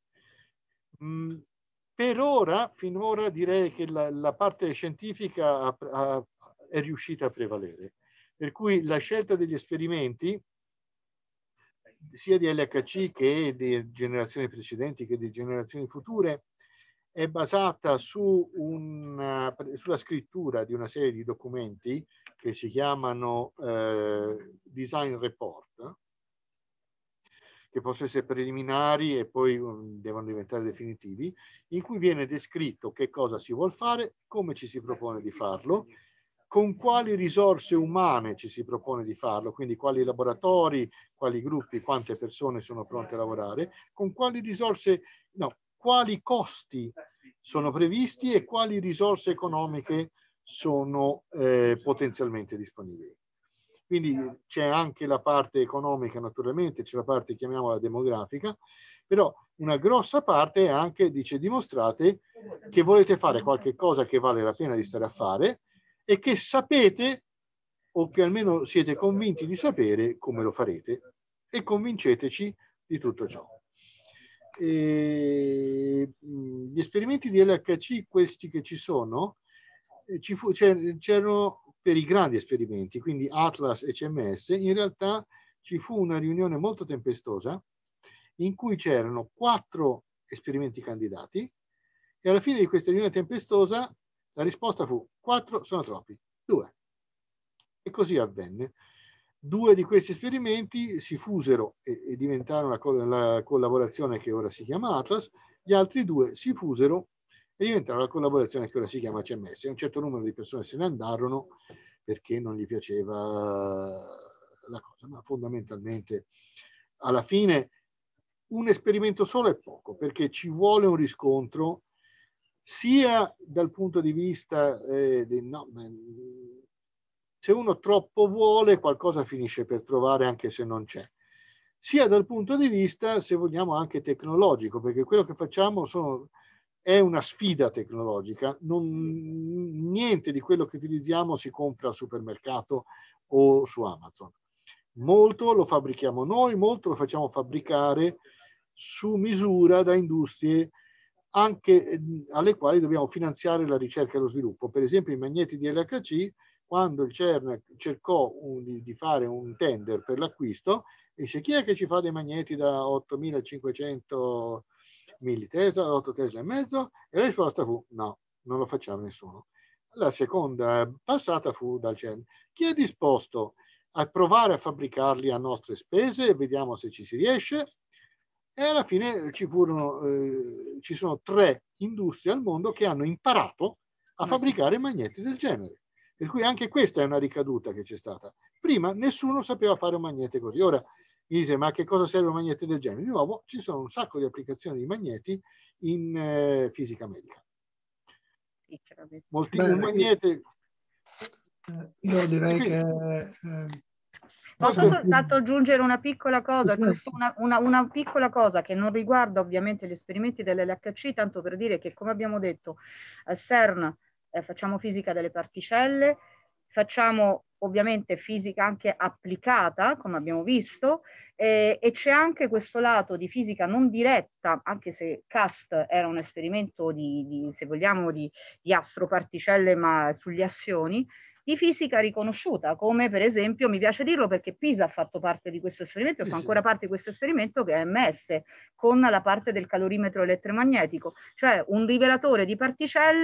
Per ora, finora, direi che la parte scientifica è riuscita a prevalere. Per cui la scelta degli esperimenti, sia di LHC che di generazioni precedenti che di generazioni future, è basata sulla scrittura di una serie di documenti che si chiamano design report, che possono essere preliminari e poi devono diventare definitivi, in cui viene descritto che cosa si vuol fare, come ci si propone di farlo, con quali risorse umane ci si propone di farlo, quindi quali laboratori, quali gruppi, quante persone sono pronte a lavorare, con quali risorse, no, quali costi sono previsti e quali risorse economiche sono potenzialmente disponibili. Quindi c'è anche la parte economica, naturalmente, c'è la parte, chiamiamola demografica, però una grossa parte è anche, dice, dimostrate che volete fare qualche cosa che vale la pena di stare a fare e che sapete, o che almeno siete convinti di sapere come lo farete, e convinceteci di tutto ciò. Gli esperimenti di LHC, questi che ci sono, c'erano per i grandi esperimenti, quindi Atlas e CMS, in realtà ci fu una riunione molto tempestosa in cui c'erano 4 esperimenti candidati e alla fine di questa riunione tempestosa la risposta fu 4 sono troppi, 2. E così avvenne. 2 di questi esperimenti si fusero e diventarono la collaborazione che ora si chiama Atlas, gli altri 2 si fusero e diventarono la collaborazione che ora si chiama CMS. Un certo numero di persone se ne andarono perché non gli piaceva la cosa, ma fondamentalmente alla fine un esperimento solo è poco, perché ci vuole un riscontro sia dal punto di vista se uno troppo vuole qualcosa finisce per trovare anche se non c'è, sia dal punto di vista, se vogliamo, anche tecnologico, perché quello che facciamo è una sfida tecnologica, niente di quello che utilizziamo si compra al supermercato o su Amazon. Molto lo fabbrichiamo noi, molto lo facciamo fabbricare su misura da industrie anche alle quali dobbiamo finanziare la ricerca e lo sviluppo. Per esempio i magneti di LHC, quando il CERN cercò di fare un tender per l'acquisto, dice chi è che ci fa dei magneti da 8500 millitesla, 8 tesla e mezzo? E la risposta fu no, non lo facciamo nessuno. La seconda passata fu dal CERN. Chi è disposto a provare a fabbricarli a nostre spese e vediamo se ci si riesce? E alla fine ci sono 3 industrie al mondo che hanno imparato a fabbricare magneti del genere. Per cui anche questa è una ricaduta che c'è stata. Prima nessuno sapeva fare un magnete così. Ora mi dite, ma a che cosa serve un magnete del genere? Di nuovo, ci sono un sacco di applicazioni di magneti in fisica medica. Un magnete... Io direi che... Posso soltanto aggiungere una piccola cosa, giusto una piccola cosa che non riguarda ovviamente gli esperimenti dell'LHC, tanto per dire che, come abbiamo detto, al CERN facciamo fisica delle particelle, facciamo ovviamente fisica anche applicata, come abbiamo visto, e c'è anche questo lato di fisica non diretta, anche se CAST era un esperimento se vogliamo, di astroparticelle, ma sugli assioni, di fisica riconosciuta, come per esempio, mi piace dirlo perché PISA ha fatto parte di questo esperimento, fa ancora parte di questo esperimento, che è MS, con la parte del calorimetro elettromagnetico, cioè un rivelatore di particelle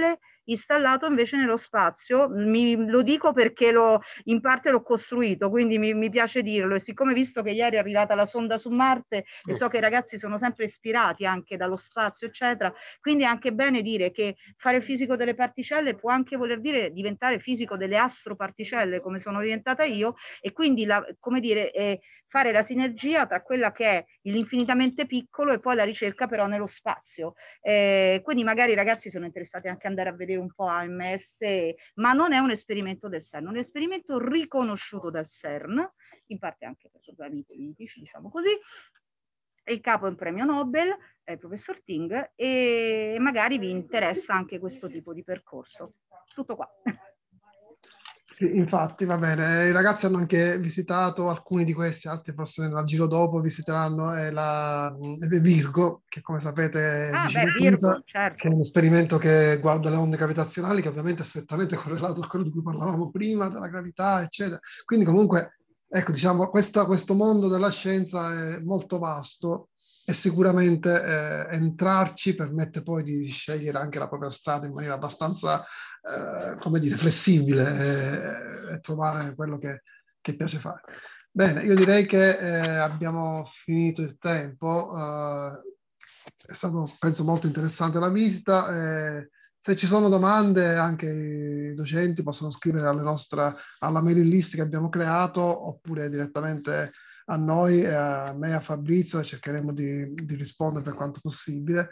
installato invece nello spazio. Lo dico perché in parte l'ho costruito, quindi mi piace dirlo, e siccome visto che ieri è arrivata la sonda su Marte e so che i ragazzi sono sempre ispirati anche dallo spazio eccetera, quindi è anche bene dire che fare il fisico delle particelle può anche voler dire diventare fisico delle astroparticelle come sono diventata io, e quindi come dire, fare la sinergia tra quella che è l'infinitamente piccolo e poi la ricerca però nello spazio. Quindi magari i ragazzi sono interessati anche ad andare a vedere un po' AMS, ma non è un esperimento del CERN, è un esperimento riconosciuto dal CERN, in parte anche per problemi politici, diciamo così. Il capo è un premio Nobel, è il professor Ting, e magari vi interessa anche questo tipo di percorso. Tutto qua. Sì, infatti, va bene. I ragazzi hanno anche visitato alcuni di questi, altri forse nel giro dopo visiteranno Virgo, che come sapete è vicino a Pisa, certo, che è un esperimento che guarda le onde gravitazionali, che ovviamente è strettamente correlato a quello di cui parlavamo prima, della gravità, eccetera. Quindi comunque, ecco, diciamo, questo mondo della scienza è molto vasto e sicuramente entrarci permette poi di scegliere anche la propria strada in maniera abbastanza come dire, flessibile e trovare quello che piace fare. Bene, io direi che abbiamo finito il tempo. È stato, penso, molto interessante la visita. Se ci sono domande, anche i docenti possono scrivere alla mailing list che abbiamo creato, oppure direttamente a noi, a me e a Fabrizio, e cercheremo di rispondere per quanto possibile.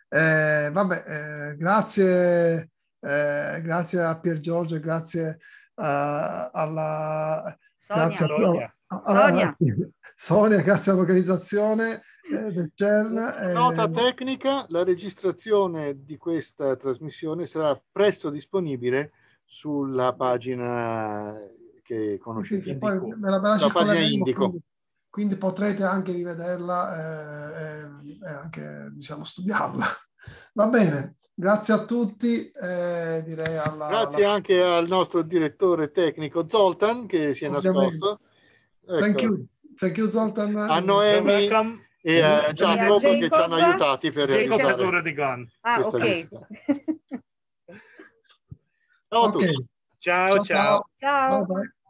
Grazie. Grazie a Pier Giorgio e grazie alla Sonia, grazie all'organizzazione del CERN. Nota tecnica: la registrazione di questa trasmissione sarà presto disponibile sulla pagina che conoscete, sì, poi me la la pagina Indico. Quindi potrete anche rivederla e anche, diciamo, studiarla. Va bene, grazie a tutti. Direi grazie anche al nostro direttore tecnico Zoltan, che si è nascosto. Ecco. Thank you Zoltan. A Noemi e a Giacomo che ci hanno aiutati per realizzare questa visita. Ciao a tutti. Ciao. Bye bye.